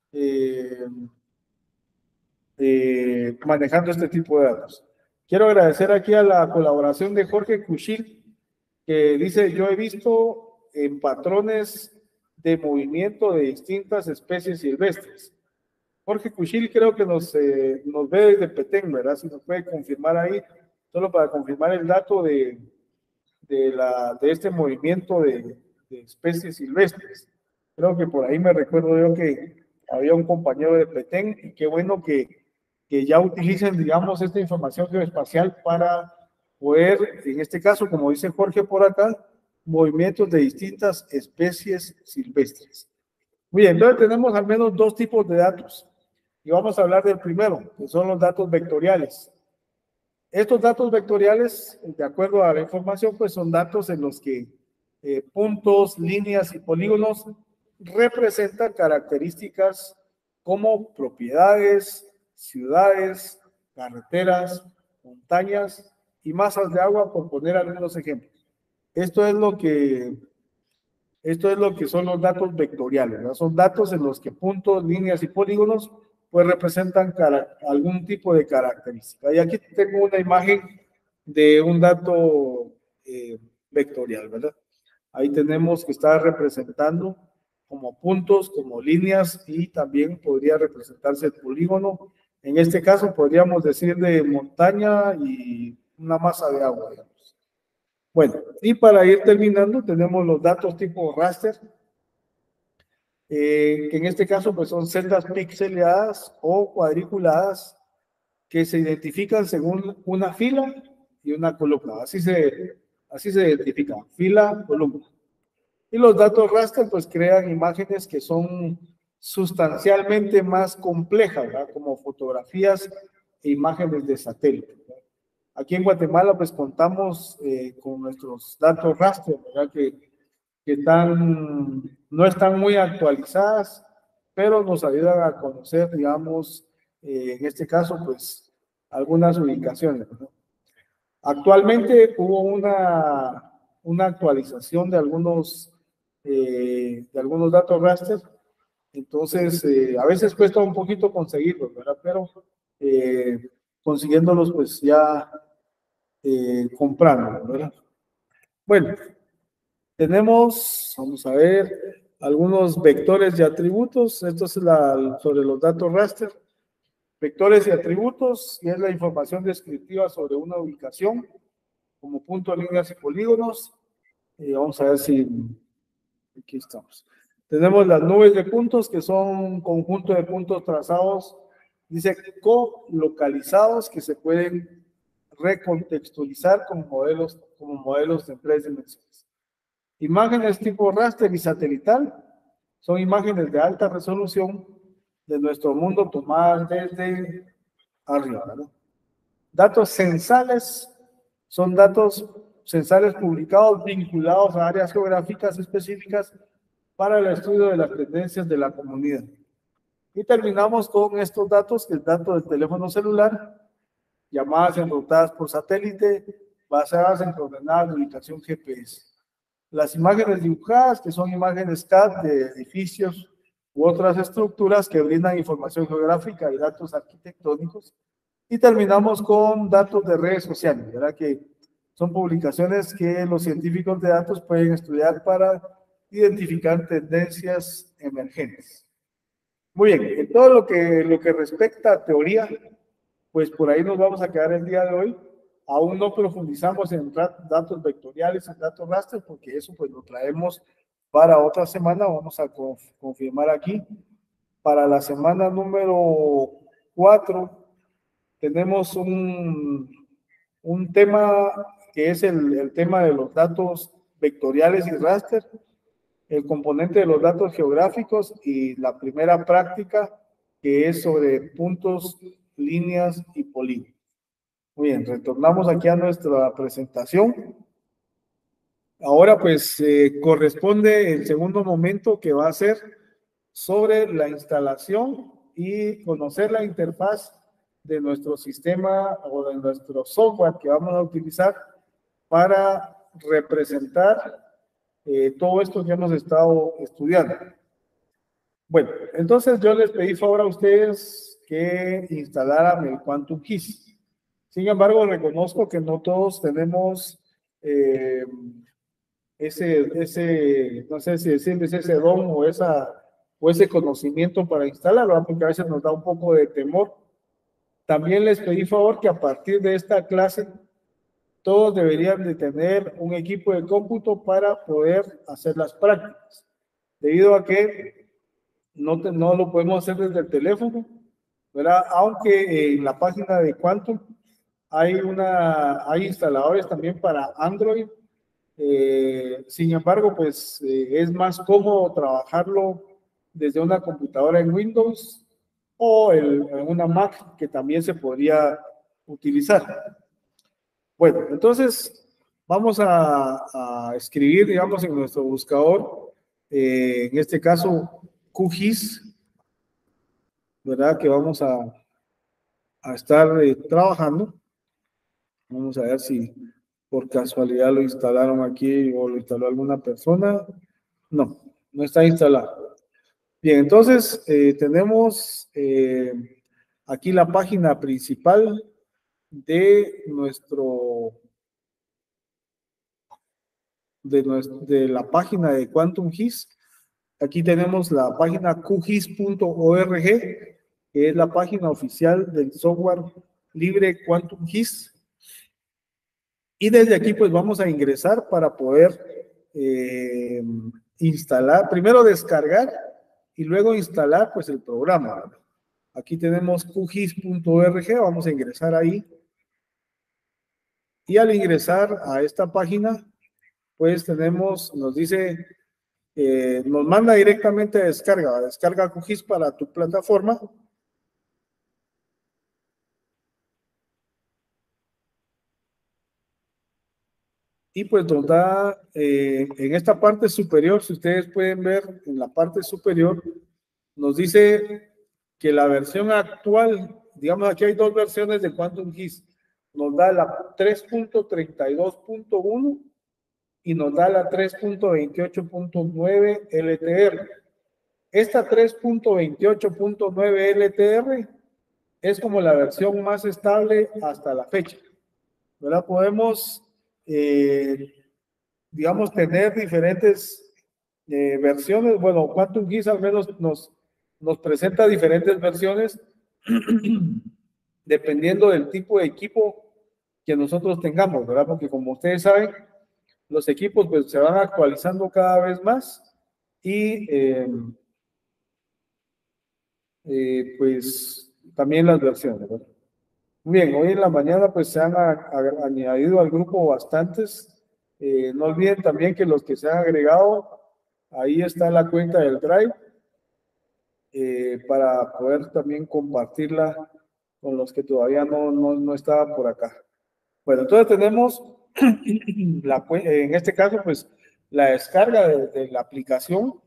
manejando este tipo de datos. Quiero agradecer aquí a la colaboración de Jorge Cuchil, que dice: yo he visto en patrones de movimiento de distintas especies silvestres. Jorge Cuchil creo que nos ve desde Petén, ¿verdad? Si nos puede confirmar ahí, solo para confirmar el dato de este movimiento de especies silvestres. Creo que por ahí me recuerdo yo que había un compañero de Petén, y qué bueno que ya utilicen, digamos, esta información geoespacial para poder, en este caso, como dice Jorge por acá, movimientos de distintas especies silvestres. Muy bien, entonces tenemos al menos 2 tipos de datos. Y vamos a hablar del primero, que son los datos vectoriales. Estos datos vectoriales, de acuerdo a la información, pues son datos en los que puntos, líneas y polígonos representan características como propiedades, ciudades, carreteras, montañas y masas de agua, por poner algunos ejemplos. Esto es lo que son los datos vectoriales, ¿no? Son datos en los que puntos, líneas y polígonos pues representan algún tipo de característica. Y aquí tengo una imagen de un dato vectorial, ¿verdad? Ahí tenemos que está representando como puntos, como líneas, y también podría representarse el polígono. En este caso podríamos decir de montaña y una masa de agua, digamos. Bueno, y para ir terminando tenemos los datos tipo raster, que en este caso pues son celdas pixeladas o cuadriculadas que se identifican según una fila y una columna. Así se identifican, fila, columna. Y los datos raster pues crean imágenes que son sustancialmente más complejas, ¿verdad? Como fotografías e imágenes de satélite, ¿verdad? Aquí en Guatemala pues contamos con nuestros datos raster, ¿verdad? Que no están muy actualizadas, pero nos ayudan a conocer, digamos, en este caso, pues, algunas ubicaciones, ¿no? Actualmente hubo una actualización de algunos datos raster, entonces a veces cuesta un poquito conseguirlos, ¿verdad? Pero consiguiéndolos pues ya comprando, ¿verdad? Bueno, tenemos, vamos a ver, algunos vectores y atributos. Esto es sobre los datos raster. Vectores y atributos, y es la información descriptiva sobre una ubicación, como puntos, líneas y polígonos. Vamos a ver si aquí estamos. Tenemos las nubes de puntos, que son un conjunto de puntos trazados, dice colocalizados, que se pueden recontextualizar como modelos de 3 dimensiones. Imágenes tipo raster y satelital son imágenes de alta resolución de nuestro mundo tomadas desde arriba, ¿verdad? Datos censales son datos censales publicados vinculados a áreas geográficas específicas para el estudio de las tendencias de la comunidad. Y terminamos con estos datos, que es dato del teléfono celular, llamadas enrutadas por satélite, basadas en coordenadas de ubicación GPS. Las imágenes dibujadas, que son imágenes CAD de edificios u otras estructuras que brindan información geográfica y datos arquitectónicos. Y terminamos con datos de redes sociales, ¿verdad? Que son publicaciones que los científicos de datos pueden estudiar para identificar tendencias emergentes. Muy bien, en todo lo que respecta a teoría, pues por ahí nos vamos a quedar el día de hoy. Aún no profundizamos en datos vectoriales, en datos raster, porque eso pues lo traemos para otra semana. Vamos a confirmar aquí. Para la semana número 4 tenemos un tema que es el tema de los datos vectoriales y raster, el componente de los datos geográficos y la primera práctica que es sobre puntos, líneas y polígonos. Muy bien, retornamos aquí a nuestra presentación. Ahora pues corresponde el segundo momento, que va a ser sobre la instalación y conocer la interfaz de nuestro sistema o de nuestro software que vamos a utilizar para representar todo esto que hemos estado estudiando. Bueno, entonces yo les pedí favor a ustedes que instalaran el Quantum Keys. Sin embargo, reconozco que no todos tenemos no sé si decirles ese don o ese conocimiento para instalarlo, porque a veces nos da un poco de temor. También les pedí favor que a partir de esta clase todos deberían de tener un equipo de cómputo para poder hacer las prácticas, debido a que no lo podemos hacer desde el teléfono, ¿verdad? Aunque en la página de Quantum hay instaladores también para Android. Sin embargo, pues es más cómodo trabajarlo desde una computadora en Windows o en una Mac, que también se podría utilizar. Bueno, entonces vamos a escribir, digamos, en nuestro buscador, en este caso QGIS, ¿verdad? Que vamos a estar trabajando. Vamos a ver si por casualidad lo instalaron aquí o lo instaló alguna persona. No, no está instalado. Bien, entonces tenemos aquí la página principal de la página de Quantum GIS. Aquí tenemos la página qgis.org, que es la página oficial del software libre Quantum GIS. Y desde aquí pues vamos a ingresar para poder instalar, primero descargar y luego instalar pues el programa. Aquí tenemos qgis.org, vamos a ingresar ahí. Y al ingresar a esta página, pues nos dice, nos manda directamente a descarga QGIS para tu plataforma. Y pues nos da, en esta parte superior, si ustedes pueden ver, en la parte superior, nos dice que la versión actual, digamos, aquí hay dos versiones de Quantum GIS. Nos da la 3.32.1 y nos da la 3.28.9 LTR. Esta 3.28.9 LTR es como la versión más estable hasta la fecha, ¿verdad? Podemos, digamos, tener diferentes versiones. Bueno, QuantumGIS al menos nos presenta diferentes versiones dependiendo del tipo de equipo que nosotros tengamos, ¿verdad? Porque como ustedes saben, los equipos pues se van actualizando cada vez más y pues también las versiones, ¿verdad? Muy bien, hoy en la mañana pues se han añadido al grupo bastantes. No olviden también que los que se han agregado, ahí está la cuenta del Drive para poder también compartirla con los que todavía no estaban por acá. Bueno, entonces tenemos, en este caso, pues la descarga de la aplicación.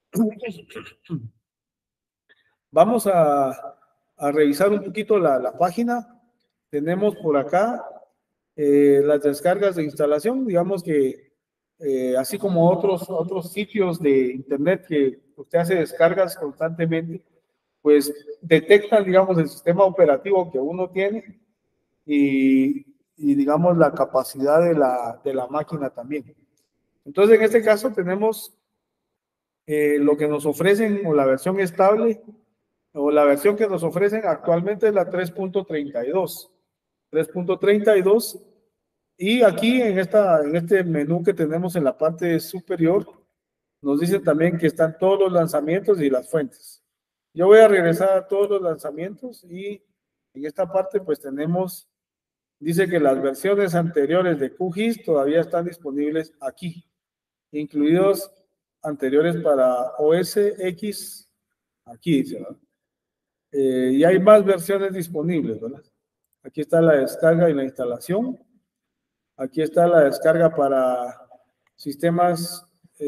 Vamos a revisar un poquito la página. Tenemos por acá las descargas de instalación, digamos que así como otros sitios de internet que usted hace descargas constantemente, pues detectan, digamos, el sistema operativo que uno tiene y digamos, la capacidad de la máquina también. Entonces, en este caso tenemos lo que nos ofrecen o la versión estable o la versión que nos ofrecen actualmente es la 3.32. 3.32 y aquí en este menú que tenemos en la parte superior nos dicen también que están todos los lanzamientos y las fuentes. Yo voy a regresar a todos los lanzamientos y en esta parte pues tenemos, dice que las versiones anteriores de QGIS todavía están disponibles aquí, incluidos anteriores para OS X, aquí dice, ¿verdad? Y hay más versiones disponibles, ¿verdad? Aquí está la descarga y la instalación. Aquí está la descarga para sistemas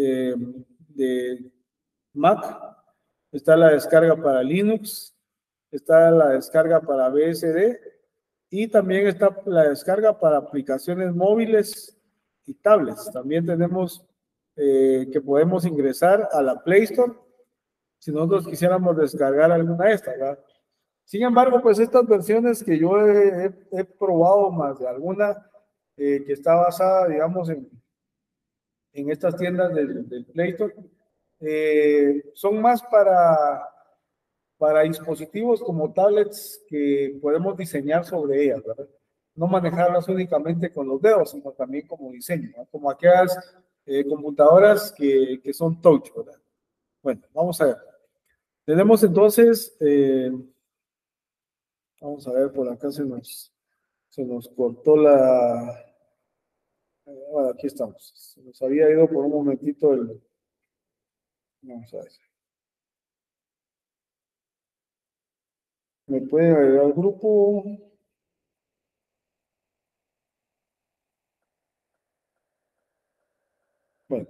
de Mac. Está la descarga para Linux. Está la descarga para BSD. Y también está la descarga para aplicaciones móviles y tablets. También tenemos que podemos ingresar a la Play Store si nosotros quisiéramos descargar alguna de estas, ¿verdad? Sin embargo, pues estas versiones que yo he probado más de alguna que está basada, digamos, en estas tiendas del Play Store, son más para dispositivos como tablets que podemos diseñar sobre ellas, ¿verdad? No manejarlas únicamente con los dedos, sino también como diseño, ¿verdad? Como aquellas computadoras que son touch, ¿verdad? Bueno, vamos a ver. Tenemos entonces, vamos a ver, por acá se nos cortó la... Bueno, aquí estamos. Se nos había ido por un momentito el... Vamos a ver. ¿Me puede agregar al grupo? Bueno.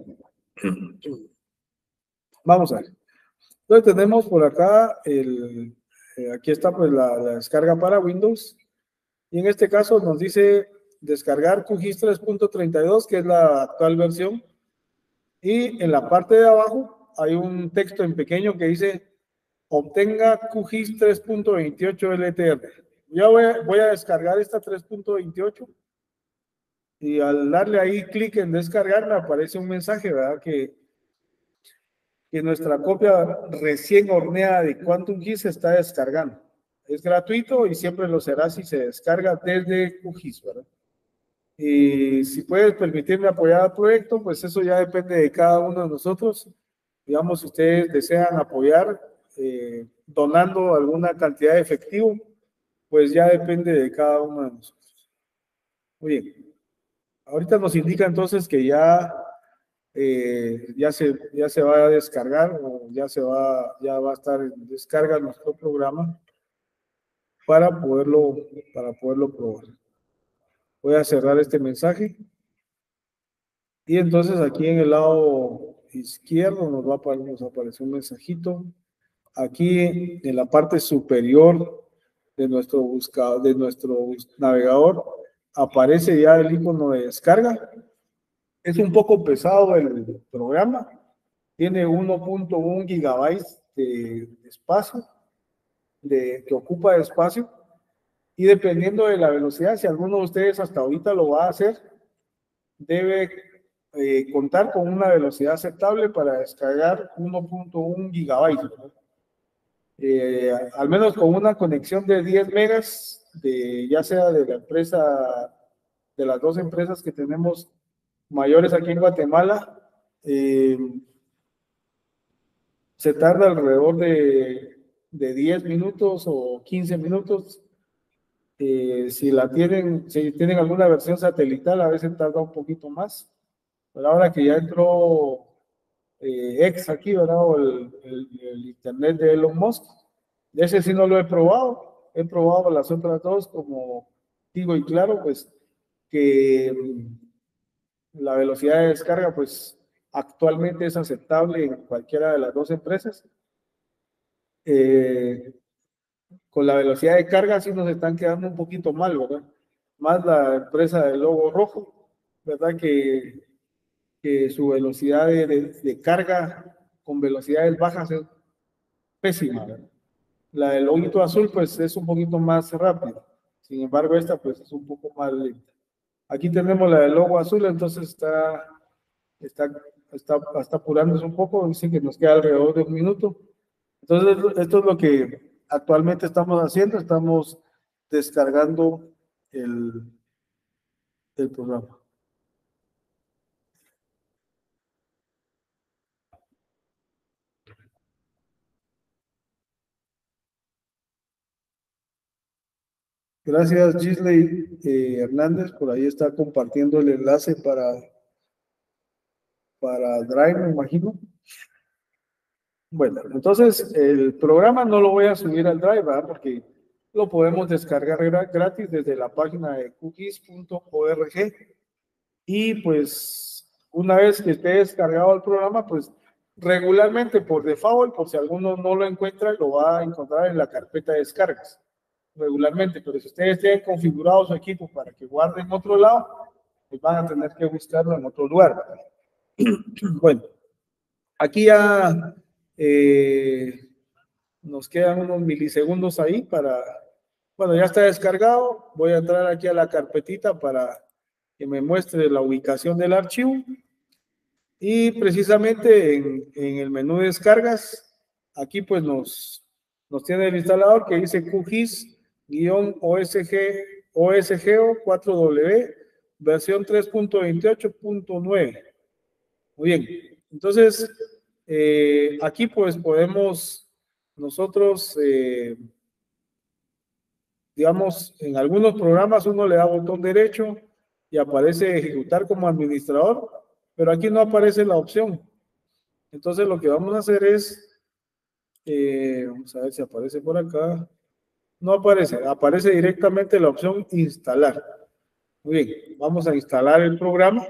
Vamos a ver. Entonces tenemos por acá aquí está pues la descarga para Windows. Y en este caso nos dice descargar QGIS 3.32, que es la actual versión. Y en la parte de abajo hay un texto en pequeño que dice obtenga QGIS 3.28 LTR. Yo voy a descargar esta 3.28 y al darle ahí clic en descargar me aparece un mensaje, ¿verdad? Que nuestra copia recién horneada de QuantumGIS se está descargando. Es gratuito y siempre lo será si se descarga desde QGIS, ¿verdad? Y si puedes permitirme apoyar el proyecto, pues eso ya depende de cada uno de nosotros. Digamos, si ustedes desean apoyar donando alguna cantidad de efectivo, pues ya depende de cada uno de nosotros. Muy bien. Ahorita nos indica entonces que ya se va a descargar o ya va a estar en descarga nuestro programa para poderlo probar. Voy a cerrar este mensaje y entonces aquí en el lado izquierdo nos aparecer un mensajito. Aquí en la parte superior de nuestro navegador aparece ya el icono de descarga. Es un poco pesado el programa. Tiene 1.1 gigabytes de espacio. que ocupa de espacio, y dependiendo de la velocidad, si alguno de ustedes hasta ahorita lo va a hacer, debe contar con una velocidad aceptable para descargar 1.1 gigabytes, al menos con una conexión de 10 megas, ya sea de la empresa, de las dos empresas que tenemos mayores aquí en Guatemala. Se tarda alrededor de 10 minutos o 15 minutos. Si tienen alguna versión satelital, a veces tarda un poquito más. Pero ahora que ya entró X aquí, ¿verdad? O el internet de Elon Musk, ese sí no lo he probado. He probado las otras dos, como Tigo y Claro, pues que la velocidad de descarga, pues actualmente es aceptable en cualquiera de las dos empresas. Con la velocidad de carga sí nos están quedando un poquito mal, ¿verdad? Más la empresa del logo rojo, ¿verdad? Que su velocidad de carga con velocidades bajas es pésima, ¿verdad? La del loguito azul, pues es un poquito más rápida. Sin embargo, esta, pues es un poco más lenta. Aquí tenemos la del logo azul, entonces está apurándose un poco, dice que nos queda alrededor de 1 minuto. Entonces, esto es lo que actualmente estamos haciendo, estamos descargando el programa. Gracias, Gisley Hernández, por ahí está compartiendo el enlace para Drive, me imagino. Bueno, entonces el programa no lo voy a subir al Drive, ¿verdad? Porque lo podemos descargar gratis desde la página de cookies.org. Y pues una vez que esté descargado el programa, pues regularmente por default, por si alguno no lo encuentra, lo va a encontrar en la carpeta de descargas regularmente. Pero si ustedes tienen configurado su equipo para que guarde en otro lado, pues van a tener que buscarlo en otro lugar. Bueno, aquí ya nos quedan unos milisegundos ahí bueno, ya está descargado. Voy a entrar aquí a la carpetita para que me muestre la ubicación del archivo. Y precisamente en el menú de descargas, aquí pues nos tiene el instalador que dice QGIS-OSGO 4W, versión 3.28.9. Muy bien, entonces aquí pues podemos nosotros, digamos, en algunos programas uno le da botón derecho y aparece ejecutar como administrador, pero aquí no aparece la opción. Entonces lo que vamos a hacer es, vamos a ver si aparece por acá. No aparece, aparece directamente la opción instalar. Muy bien, vamos a instalar el programa.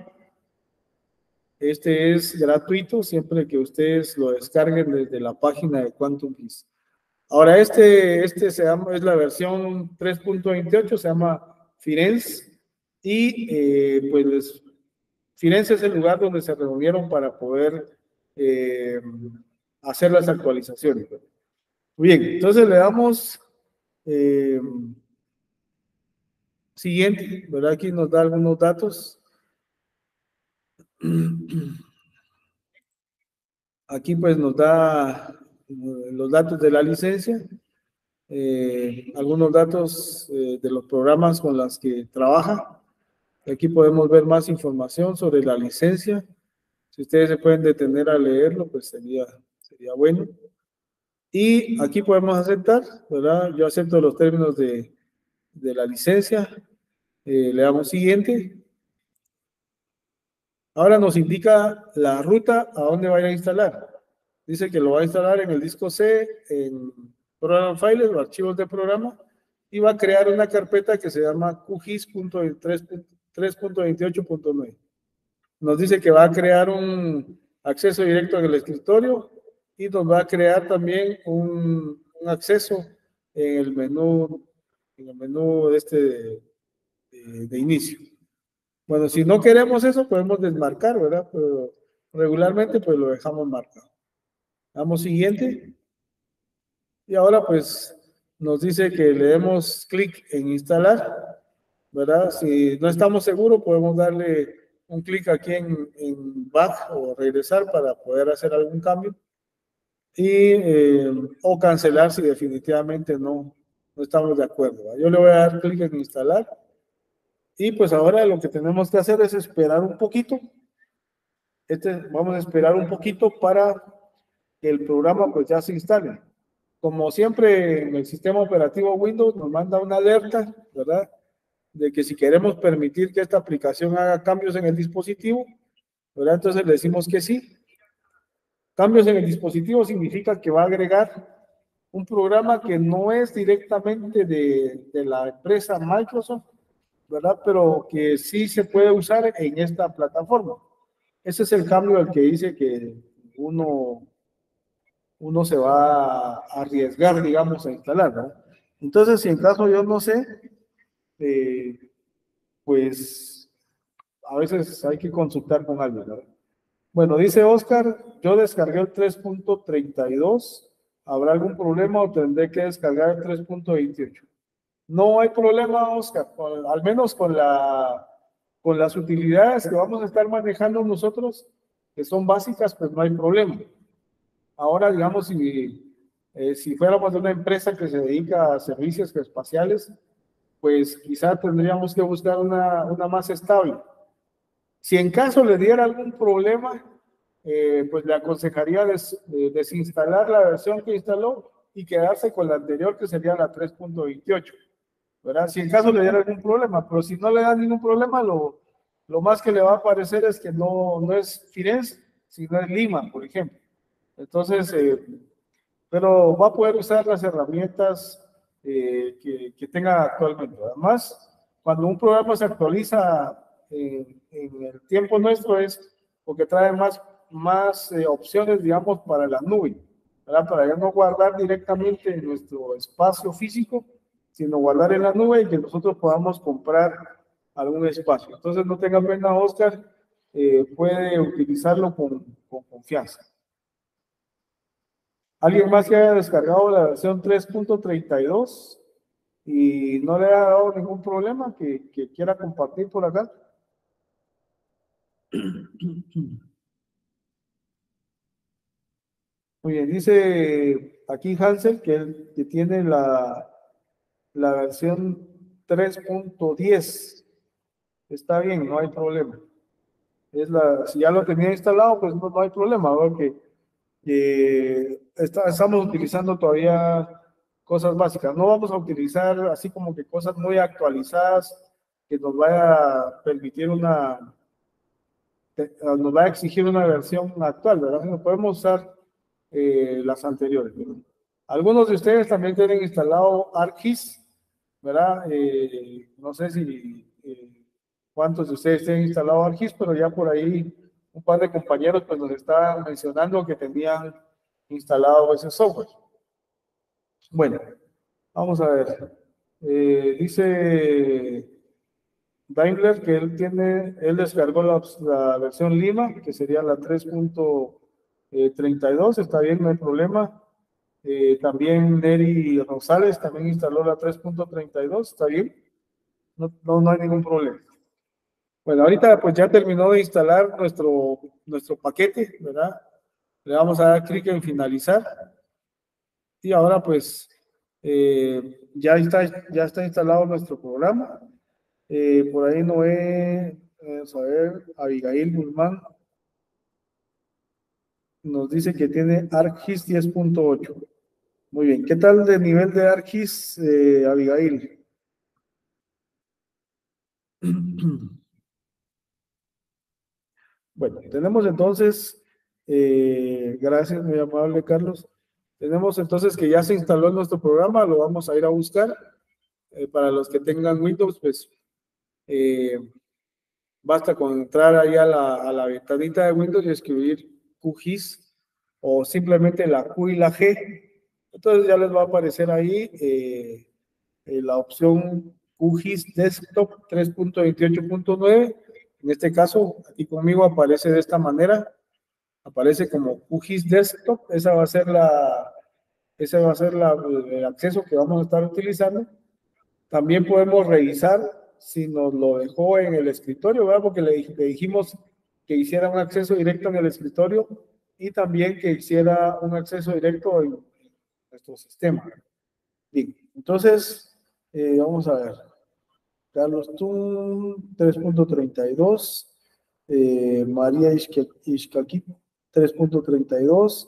Este es gratuito siempre que ustedes lo descarguen desde la página de Quantum GIS. Ahora es la versión 3.28, se llama Firenze, y pues Firenze es el lugar donde se reunieron para poder hacer las actualizaciones. Muy bien, entonces le damos siguiente, ¿verdad? Aquí nos da algunos datos. Aquí pues nos da los datos de la licencia, algunos datos de los programas con los que trabaja. Aquí podemos ver más información sobre la licencia. Si ustedes se pueden detener a leerlo, pues sería bueno. Y aquí podemos aceptar, ¿verdad? Yo acepto los términos de la licencia. Le damos siguiente. Ahora nos indica la ruta a dónde va a ir a instalar. Dice que lo va a instalar en el disco C, en Program Files o archivos de programa, y va a crear una carpeta que se llama QGIS.3.28.9. Nos dice que va a crear un acceso directo en el escritorio y nos va a crear también un acceso en el menú de inicio. Bueno, si no queremos eso, podemos desmarcar, ¿verdad? Pero regularmente pues lo dejamos marcado. Damos siguiente. Y ahora pues nos dice que le demos clic en instalar, ¿verdad? Si no estamos seguros, podemos darle un clic aquí en back o regresar para poder hacer algún cambio o cancelar si definitivamente no estamos de acuerdo, ¿verdad? Yo le voy a dar clic en instalar y pues ahora lo que tenemos que hacer es esperar un poquito. Vamos a esperar un poquito para que el programa pues ya se instale. Como siempre en el sistema operativo Windows nos manda una alerta, ¿verdad? De que si queremos permitir que esta aplicación haga cambios en el dispositivo, ¿verdad? Entonces le decimos que sí. Cambios en el dispositivo significa que va a agregar un programa que no es directamente de la empresa Microsoft, ¿verdad? Pero que sí se puede usar en esta plataforma. Ese es el cambio al que dice que uno se va a arriesgar, digamos, a instalar, ¿verdad? Entonces, si en caso yo no sé, pues a veces hay que consultar con alguien, ¿verdad? Bueno, dice Oscar, yo descargué el 3.32, ¿habrá algún problema o tendré que descargar el 3.28? No hay problema, Oscar, al menos con las utilidades que vamos a estar manejando nosotros, que son básicas, pues no hay problema. Ahora, digamos, si fuéramos de una empresa que se dedica a servicios espaciales, pues quizá tendríamos que buscar una más estable. Si en caso le diera algún problema, pues le aconsejaría desinstalar la versión que instaló y quedarse con la anterior, que sería la 3.28, ¿verdad? Si en caso le diera algún problema, pero si no le da ningún problema, lo más que le va a aparecer es que no es Firenze, sino es Lima, por ejemplo. Entonces, pero va a poder usar las herramientas que tenga actualmente. Además, cuando un programa se actualiza en el tiempo nuestro es porque trae más opciones, digamos, para la nube, ¿verdad? Para ya no guardar directamente en nuestro espacio físico, sino guardar en la nube y que nosotros podamos comprar algún espacio. Entonces, no tenga pena, Oscar, puede utilizarlo con confianza. ¿Alguien más que haya descargado la versión 3.32 y no le ha dado ningún problema que quiera compartir por acá? Muy bien, dice aquí Hansel que tiene la versión 3.10. Está bien, no hay problema. Si ya lo tenía instalado, pues no hay problema, porque estamos utilizando todavía cosas básicas. No vamos a utilizar así como que cosas muy actualizadas que nos vaya a permitir nos va a exigir una versión actual, ¿verdad? No podemos usar las anteriores, ¿verdad? Algunos de ustedes también tienen instalado ArcGIS, ¿verdad? No sé si cuántos de ustedes tienen instalado ArcGIS, pero ya por ahí un par de compañeros pues nos estaban mencionando que tenían instalado ese software. Bueno, vamos a ver. Dice Daimler que él descargó la versión Lima, que sería la 3.32, está bien, no hay problema. También Neri Rosales también instaló la 3.32, está bien, no hay ningún problema. Bueno, ahorita pues ya terminó de instalar nuestro paquete, ¿verdad? Le vamos a dar clic en finalizar y ahora pues ya está instalado nuestro programa. Por ahí Noé, vamos a ver, Abigail Guzmán nos dice que tiene ArcGIS 10.8. Muy bien, ¿qué tal de nivel de ArcGIS, Abigail? Bueno, tenemos entonces, gracias, muy amable Carlos. Tenemos entonces que ya se instaló nuestro programa, lo vamos a ir a buscar. Para los que tengan Windows, pues basta con entrar ahí a la ventanita de Windows y escribir QGIS o simplemente la Q y la G. Entonces ya les va a aparecer ahí la opción QGIS Desktop 3.28.9. En este caso, aquí conmigo aparece de esta manera. Aparece como QGIS Desktop. Esa va a ser Ese va a ser el acceso que vamos a estar utilizando. También podemos revisar si nos lo dejó en el escritorio, ¿verdad? Porque le dijimos que hiciera un acceso directo en el escritorio y también que hiciera un acceso directo en nuestro sistema. Bien, entonces, vamos a ver. Carlos Tun, 3.32. María Ishkakit, 3.32.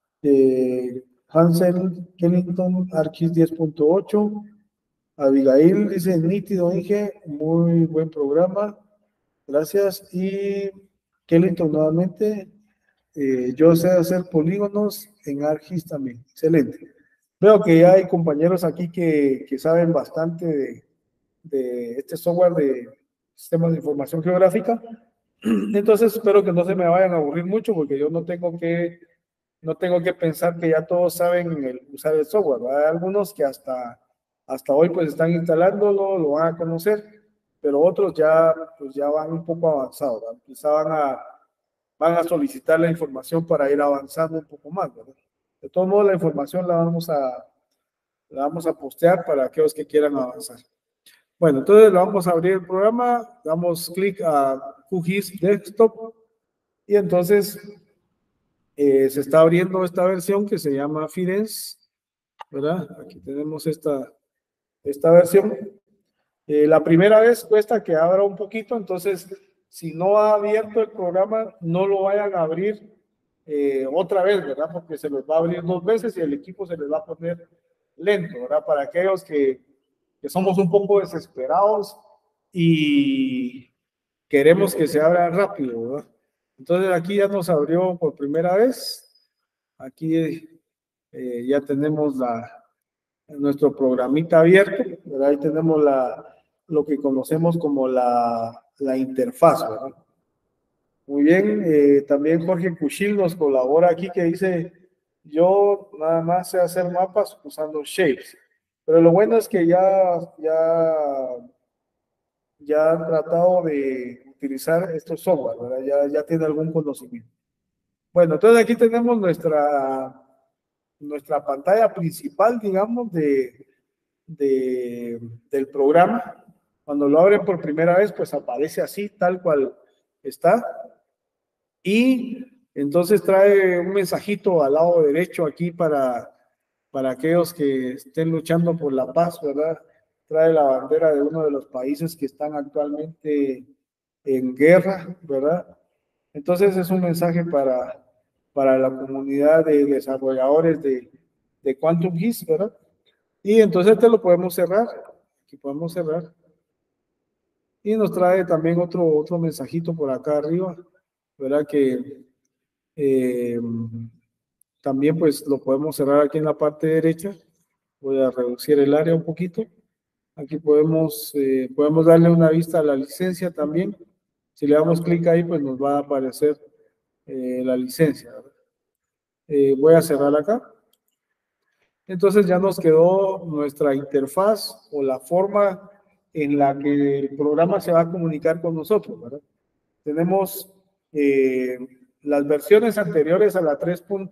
Hansel Kennington, Arquis 10.8. Abigail dice, nítido, Inge, muy buen programa. Gracias. Y Kennington nuevamente. Yo sé hacer polígonos en ArcGIS también. Excelente. Veo que ya hay compañeros aquí que saben bastante de este software de sistemas de información geográfica. Entonces espero que no se me vayan a aburrir mucho porque yo no tengo que pensar que ya todos saben usar el software, ¿verdad? Hay algunos que hasta hoy pues están instalándolo, lo van a conocer, pero otros ya pues ya van un poco avanzados, ¿verdad? Quizá van a solicitar la información para ir avanzando un poco más, ¿verdad? De todos modos la información la vamos a postear para aquellos que quieran avanzar. Bueno, entonces vamos a abrir el programa, damos clic a QGIS Desktop y entonces se está abriendo esta versión que se llama Firenze, ¿verdad? Aquí tenemos esta versión. La primera vez cuesta que abra un poquito, entonces si no ha abierto el programa, no lo vayan a abrir otra vez, ¿verdad? Porque se los va a abrir 2 veces y el equipo se les va a poner lento, ¿verdad? Para aquellos que somos un poco desesperados y queremos que se abra rápido, ¿verdad? Entonces aquí ya nos abrió por primera vez. Aquí ya tenemos nuestro programita abierto, ¿verdad? Ahí tenemos lo que conocemos como la interfaz, ¿verdad? Muy bien, también Jorge Cuchil nos colabora aquí que dice, yo nada más sé hacer mapas usando Shapes, pero lo bueno es que ya han tratado de utilizar estos software, ¿verdad? Ya tiene algún conocimiento. Bueno, entonces aquí tenemos nuestra pantalla principal, digamos, del programa. Cuando lo abren por primera vez, pues aparece así, tal cual está. Y entonces trae un mensajito al lado derecho aquí para aquellos que estén luchando por la paz, ¿verdad? Trae la bandera de uno de los países que están actualmente en guerra, ¿verdad? Entonces es un mensaje para la comunidad de desarrolladores de Quantum GIS, ¿verdad? Y entonces este lo podemos cerrar, aquí podemos cerrar. Y nos trae también otro mensajito por acá arriba, ¿verdad? Que también pues lo podemos cerrar aquí en la parte derecha. Voy a reducir el área un poquito. Aquí podemos darle una vista a la licencia también. Si le damos clic ahí, pues nos va a aparecer la licencia. Voy a cerrar acá. Entonces ya nos quedó nuestra interfaz o la forma en la que el programa se va a comunicar con nosotros, ¿verdad? Tenemos las versiones anteriores a la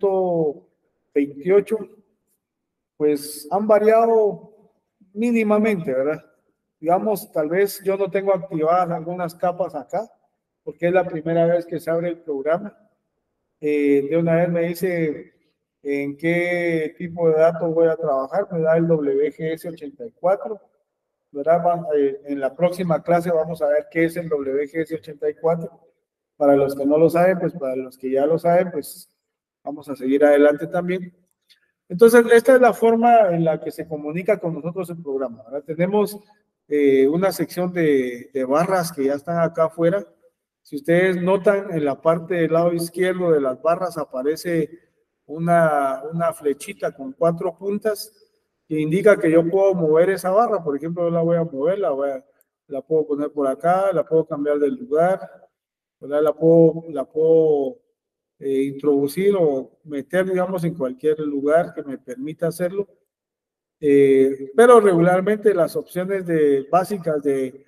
3.28, pues han variado mínimamente, ¿verdad? Digamos, tal vez yo no tengo activadas algunas capas acá, porque es la primera vez que se abre el programa. De una vez me dice en qué tipo de datos voy a trabajar, me da el WGS 84, ¿verdad? En la próxima clase vamos a ver qué es el WGS 84. Para los que no lo saben, pues para los que ya lo saben, pues vamos a seguir adelante también. Entonces, esta es la forma en la que se comunica con nosotros el programa, ¿verdad? Tenemos una sección de barras que ya están acá afuera. Si ustedes notan, en la parte del lado izquierdo de las barras aparece una flechita con 4 puntas que indica que yo puedo mover esa barra. Por ejemplo, yo la voy a mover, la puedo poner por acá, la puedo cambiar de lugar, ¿verdad? La puedo introducir o meter, digamos, en cualquier lugar que me permita hacerlo. Pero regularmente las opciones básicas de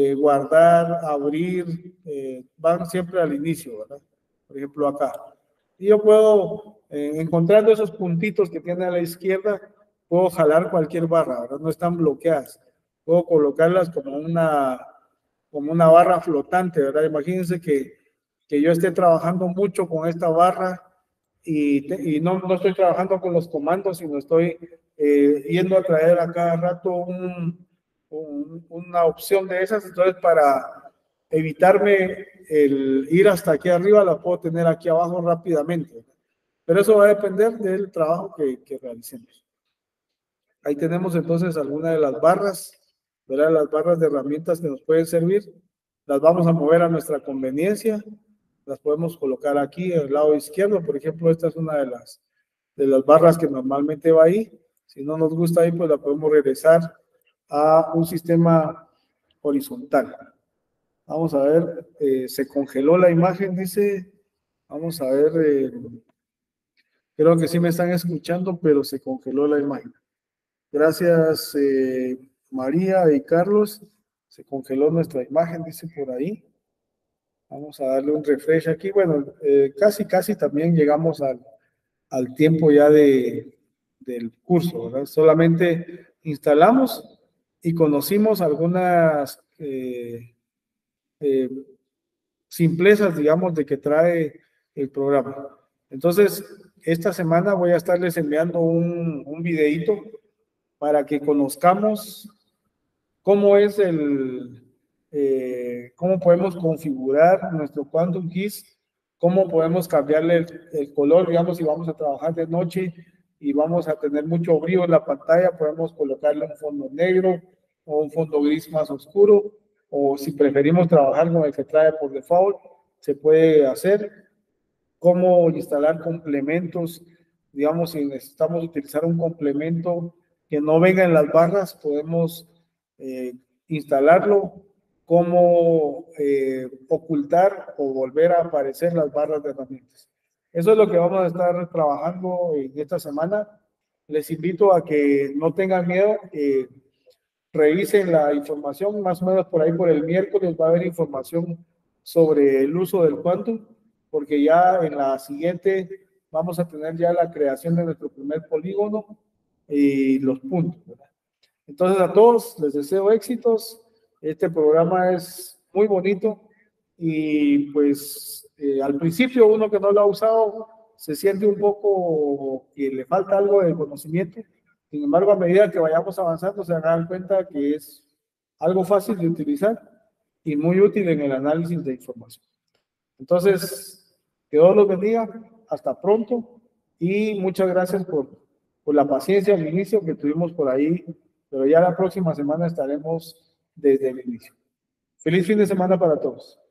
guardar, abrir, van siempre al inicio, ¿verdad? Por ejemplo, acá. Y yo puedo, encontrando esos puntitos que tiene a la izquierda, puedo jalar cualquier barra, ¿verdad? No están bloqueadas. Puedo colocarlas como una barra flotante, ¿verdad? Imagínense que yo esté trabajando mucho con esta barra y no estoy trabajando con los comandos, sino estoy yendo a traer a cada rato una opción de esas. Entonces, para evitarme el ir hasta aquí arriba, la puedo tener aquí abajo rápidamente, ¿verdad? Pero eso va a depender del trabajo que realicemos. Ahí tenemos entonces algunas de las barras, ¿verdad? Las barras de herramientas que nos pueden servir. Las vamos a mover a nuestra conveniencia. Las podemos colocar aquí al lado izquierdo. Por ejemplo, esta es una de las barras que normalmente va ahí. Si no nos gusta ahí, pues la podemos regresar a un sistema horizontal. Vamos a ver, se congeló la imagen, dice. Vamos a ver, creo que sí me están escuchando, pero se congeló la imagen. Gracias, María y Carlos. Se congeló nuestra imagen, dice por ahí. Vamos a darle un refresh aquí. Bueno, casi también llegamos al tiempo ya del curso, ¿verdad? Solamente instalamos y conocimos algunas simplezas, digamos, de que trae el programa. Entonces, esta semana voy a estarles enviando un videíto para que conozcamos cómo es cómo podemos configurar nuestro Quantum Keys, cómo podemos cambiarle el color, digamos, si vamos a trabajar de noche y vamos a tener mucho brillo en la pantalla, podemos colocarle un fondo negro o un fondo gris más oscuro, o si preferimos trabajar con el que trae por default, se puede hacer. Cómo instalar complementos, digamos, si necesitamos utilizar un complemento que no venga en las barras, podemos instalarlo, cómo ocultar o volver a aparecer las barras de herramientas. Eso es lo que vamos a estar trabajando en esta semana. Les invito a que no tengan miedo, revisen la información, más o menos por ahí por el miércoles va a haber información sobre el uso del Quantum, porque ya en la siguiente vamos a tener ya la creación de nuestro primer polígono y los puntos, ¿verdad? Entonces a todos les deseo éxitos. Este programa es muy bonito y pues al principio uno que no lo ha usado se siente un poco que le falta algo de conocimiento. Sin embargo, a medida que vayamos avanzando se van a dar cuenta que es algo fácil de utilizar y muy útil en el análisis de información. Entonces, que Dios los bendiga. Hasta pronto y muchas gracias por la paciencia al inicio que tuvimos por ahí, pero ya la próxima semana estaremos desde el inicio. Feliz fin de semana para todos.